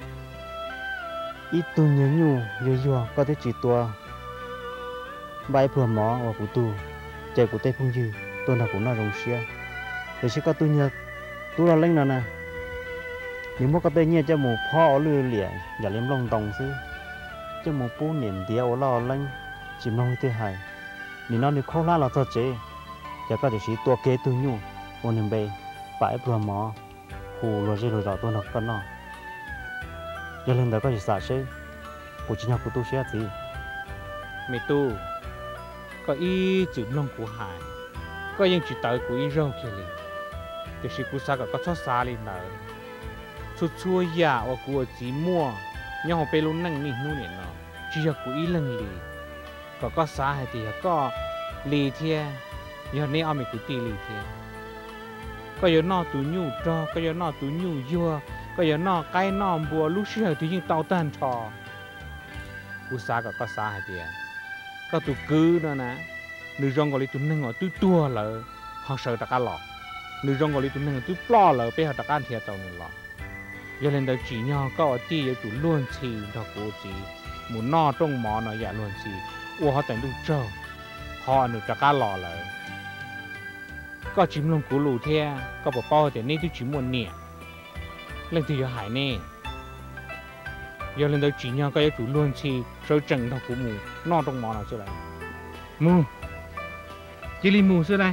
ít tu nhớ nhu vừa vừa có thể chỉ tua bài phù mỏ và cụ tu chạy cụ tây phong dư tôi là cũng là rồng xia rồi sẽ có tu nhớ tu là lên nào nè nếu mà có tay nhẹ cho một pho lừa lịa giả liếm lòng tòng xứ cho một bố niệm đĩa ở lò lên chỉ mong thế hài nếu nó được khó la là thật chế cho có thể chỉ tua kế tu nhu ôn niệm bề bài phù mỏ hù rồi rồi rồi tôi là con nó giờ lên đó có gì xả chứ của chị nhau của tôi sẽ gì mi tu có ý chữ long của hải có những chữ tới của ý rau kia liền thì sự của sa có cho xa lên đó chút chua già và của chỉ mua nhau họ bê luôn năng nỉ nu nè nó chỉ là của ý lần lì có có xa hay thì có lì thia giờ này ông mình cứ tì lì thia có giờ nọ tủ nhu cho có giờ nọ tủ nhu vua có giờ nọ cái nọ bùa lúc xưa thì những tàu tan trò cú sa có có sa hay thì có tụ cứ nữa nè nữ rong gọi là tụ nâng ở tụ tua lợ họ sợ ta cá lọ nữ rong gọi là tụ nâng ở tụ plo lợ bây giờ ta cá thiệt tàu này lọ giờ lên đây chỉ nhau có ở ti tụ luôn xì đó cố gì muốn nọ trong mỏ nó dạ luôn xì ua họ thành tụ trâu họ nữ ta cá lọ lợ có chim lông cú lù thea có bỏ bao thì nên tụ chỉ muốn nhẹ lên từ giờ hải nè giờ lên đây chỉ nhau cái chủ luôn chi soi trần thằng cú mù no trong mỏ nào chưa lại mù chỉ li mù xưa đây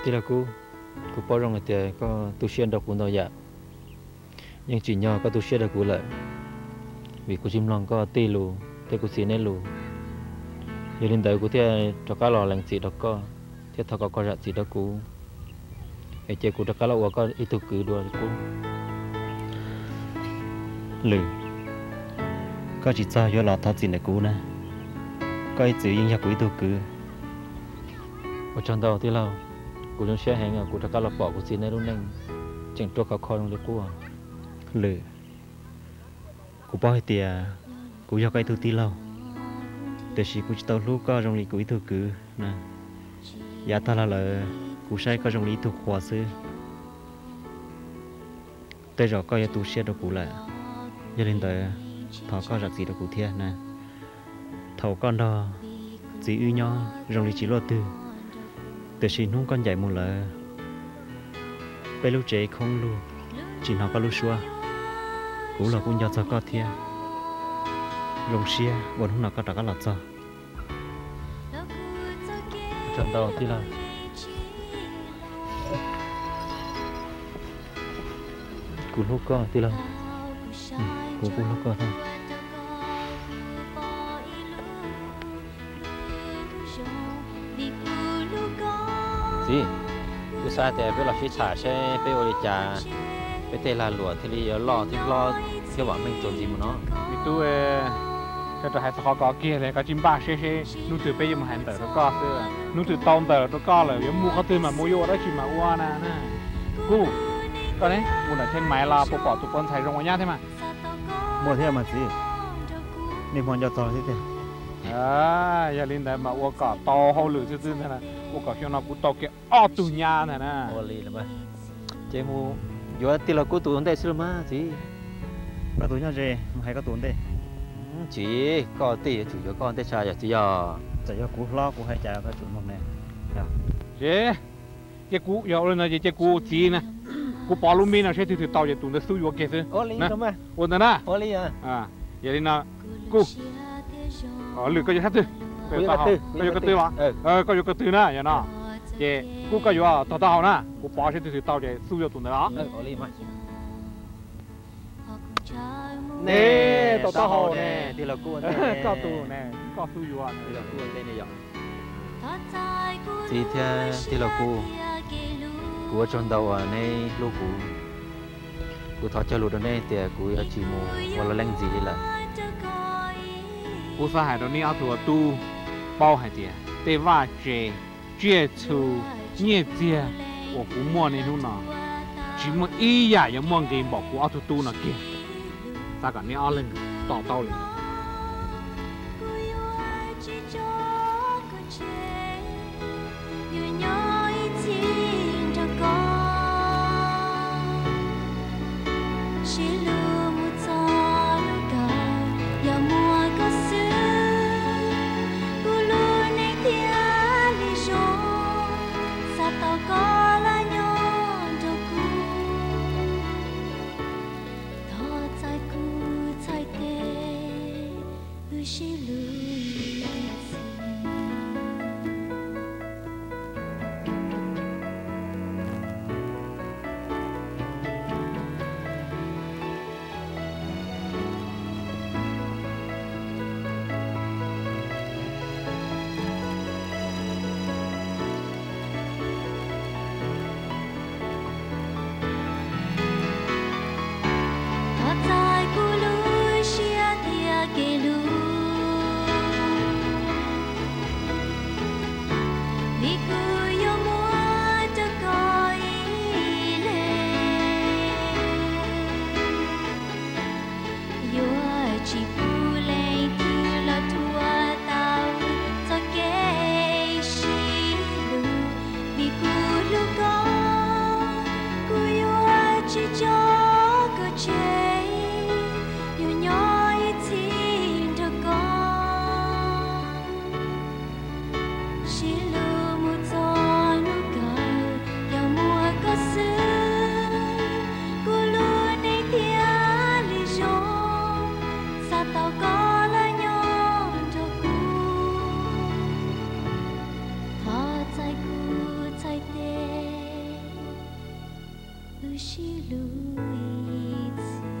thì là cô cô bao rong thì có tu xuyên được cũng đâu dạ nhưng chỉ nhỏ có tu xuyên được cũng lại vì cô chim long có tê lù tê cô xí nê lù giờ lên tới cô thì cho cá lò lành gì đó có thì thọ có có rạ gì đó cô ai chơi cô cho cá lò có ít tu cứ đùa cô lử có chỉ cho do lò thọ gì này cô nè có ít chữ yên nhạc cô ít tu cứ ở trong đầu thì lâu cô trong xe hàng cô cho cá lò bỏ cô xí nê luôn nè chẳng cho cá kho trong đấy cô lử cô bao tiền cô cho cái thứ tí lâu từ khi cô tao lúc có trong lý cô thứ cứ nè giá ta là là cô sai có trong lý thu khoa sư tới rồi coi tu xe đó cô lại cho nên tới thọ có giặc gì đó cô thiệt nè thầu con đó chỉ ưu nhau trong lý chỉ lo tư từ khi nung con dạy một là bây lúc trẻ không luôn chỉ nó có lúc xua cũng là cũng nhớ cho có thiệt rồng xia bọn hôm nào có trả cái lọt cho trận đầu thì là cú lúc có thì là cú cú lúc có thôi gì cứ sai thì bây giờ phía trả xe bây giờ trả bây giờ là lụa thì đi lo thì lo theo bọn mình做gì mà nó tôi cho tôi hay thọ có kia này có chim ba xe xe nuôi từ bây giờ mà hành tờ nó có xưa nuôi từ tôm tờ nó có là giống mua có từ mà mua vô đó chỉ mà qua nè nè cu có đấy mua ở trên máy là bộ bỏ tụi con xài rong nhá thế mà mua thế mà gì nên mua cho to thế thế à giờ lên đây mà mua cả to hậu lửa chứ chứ thế này mua cả khi nào cũng to kia ở tủ nhà này nè mua lì là mấy chế mua vô thì là cô tụi con đây xưa mà gì là tụi nhau gì hay có tụi đây chỉ có tí chủ yếu con tết cha giờ chỉ giờ chỉ giờ cú lo cú hay cha cái chuyện hôm nay chế cái cú giờ lên là cái cú gì nè cú bỏ luôn mình là sẽ từ từ tàu giờ tụi nó suy vô kia chứ nè ổn rồi nè ổn à à giờ đi nào cú ở lửa có gì hết chứ có gì cái tư mà ờ có gì cái tư nè giờ nào chế cú có gì à tao tao nè cú bỏ sẽ từ từ tàu giờ suy vô tụi nó đó ổn đi mà nè tao tao hồ nè thì là cô có tù nè có tù yêu à thì là cô đây này vậy thì theo thì là cô cô trong đầu à này lúc cô cô thọ cho lụt ở đây thì cô chỉ mua hoặc là lanh gì đi là cô phải hải đó này áo thua tu bao hải tiền tê va chè chè chu nhẹ chè của cô mua này luôn nào chỉ mua ý ya giống mua cái bảo cô áo thua tu nào kia ta cả neo lên tỏ tao lên 不是路一次。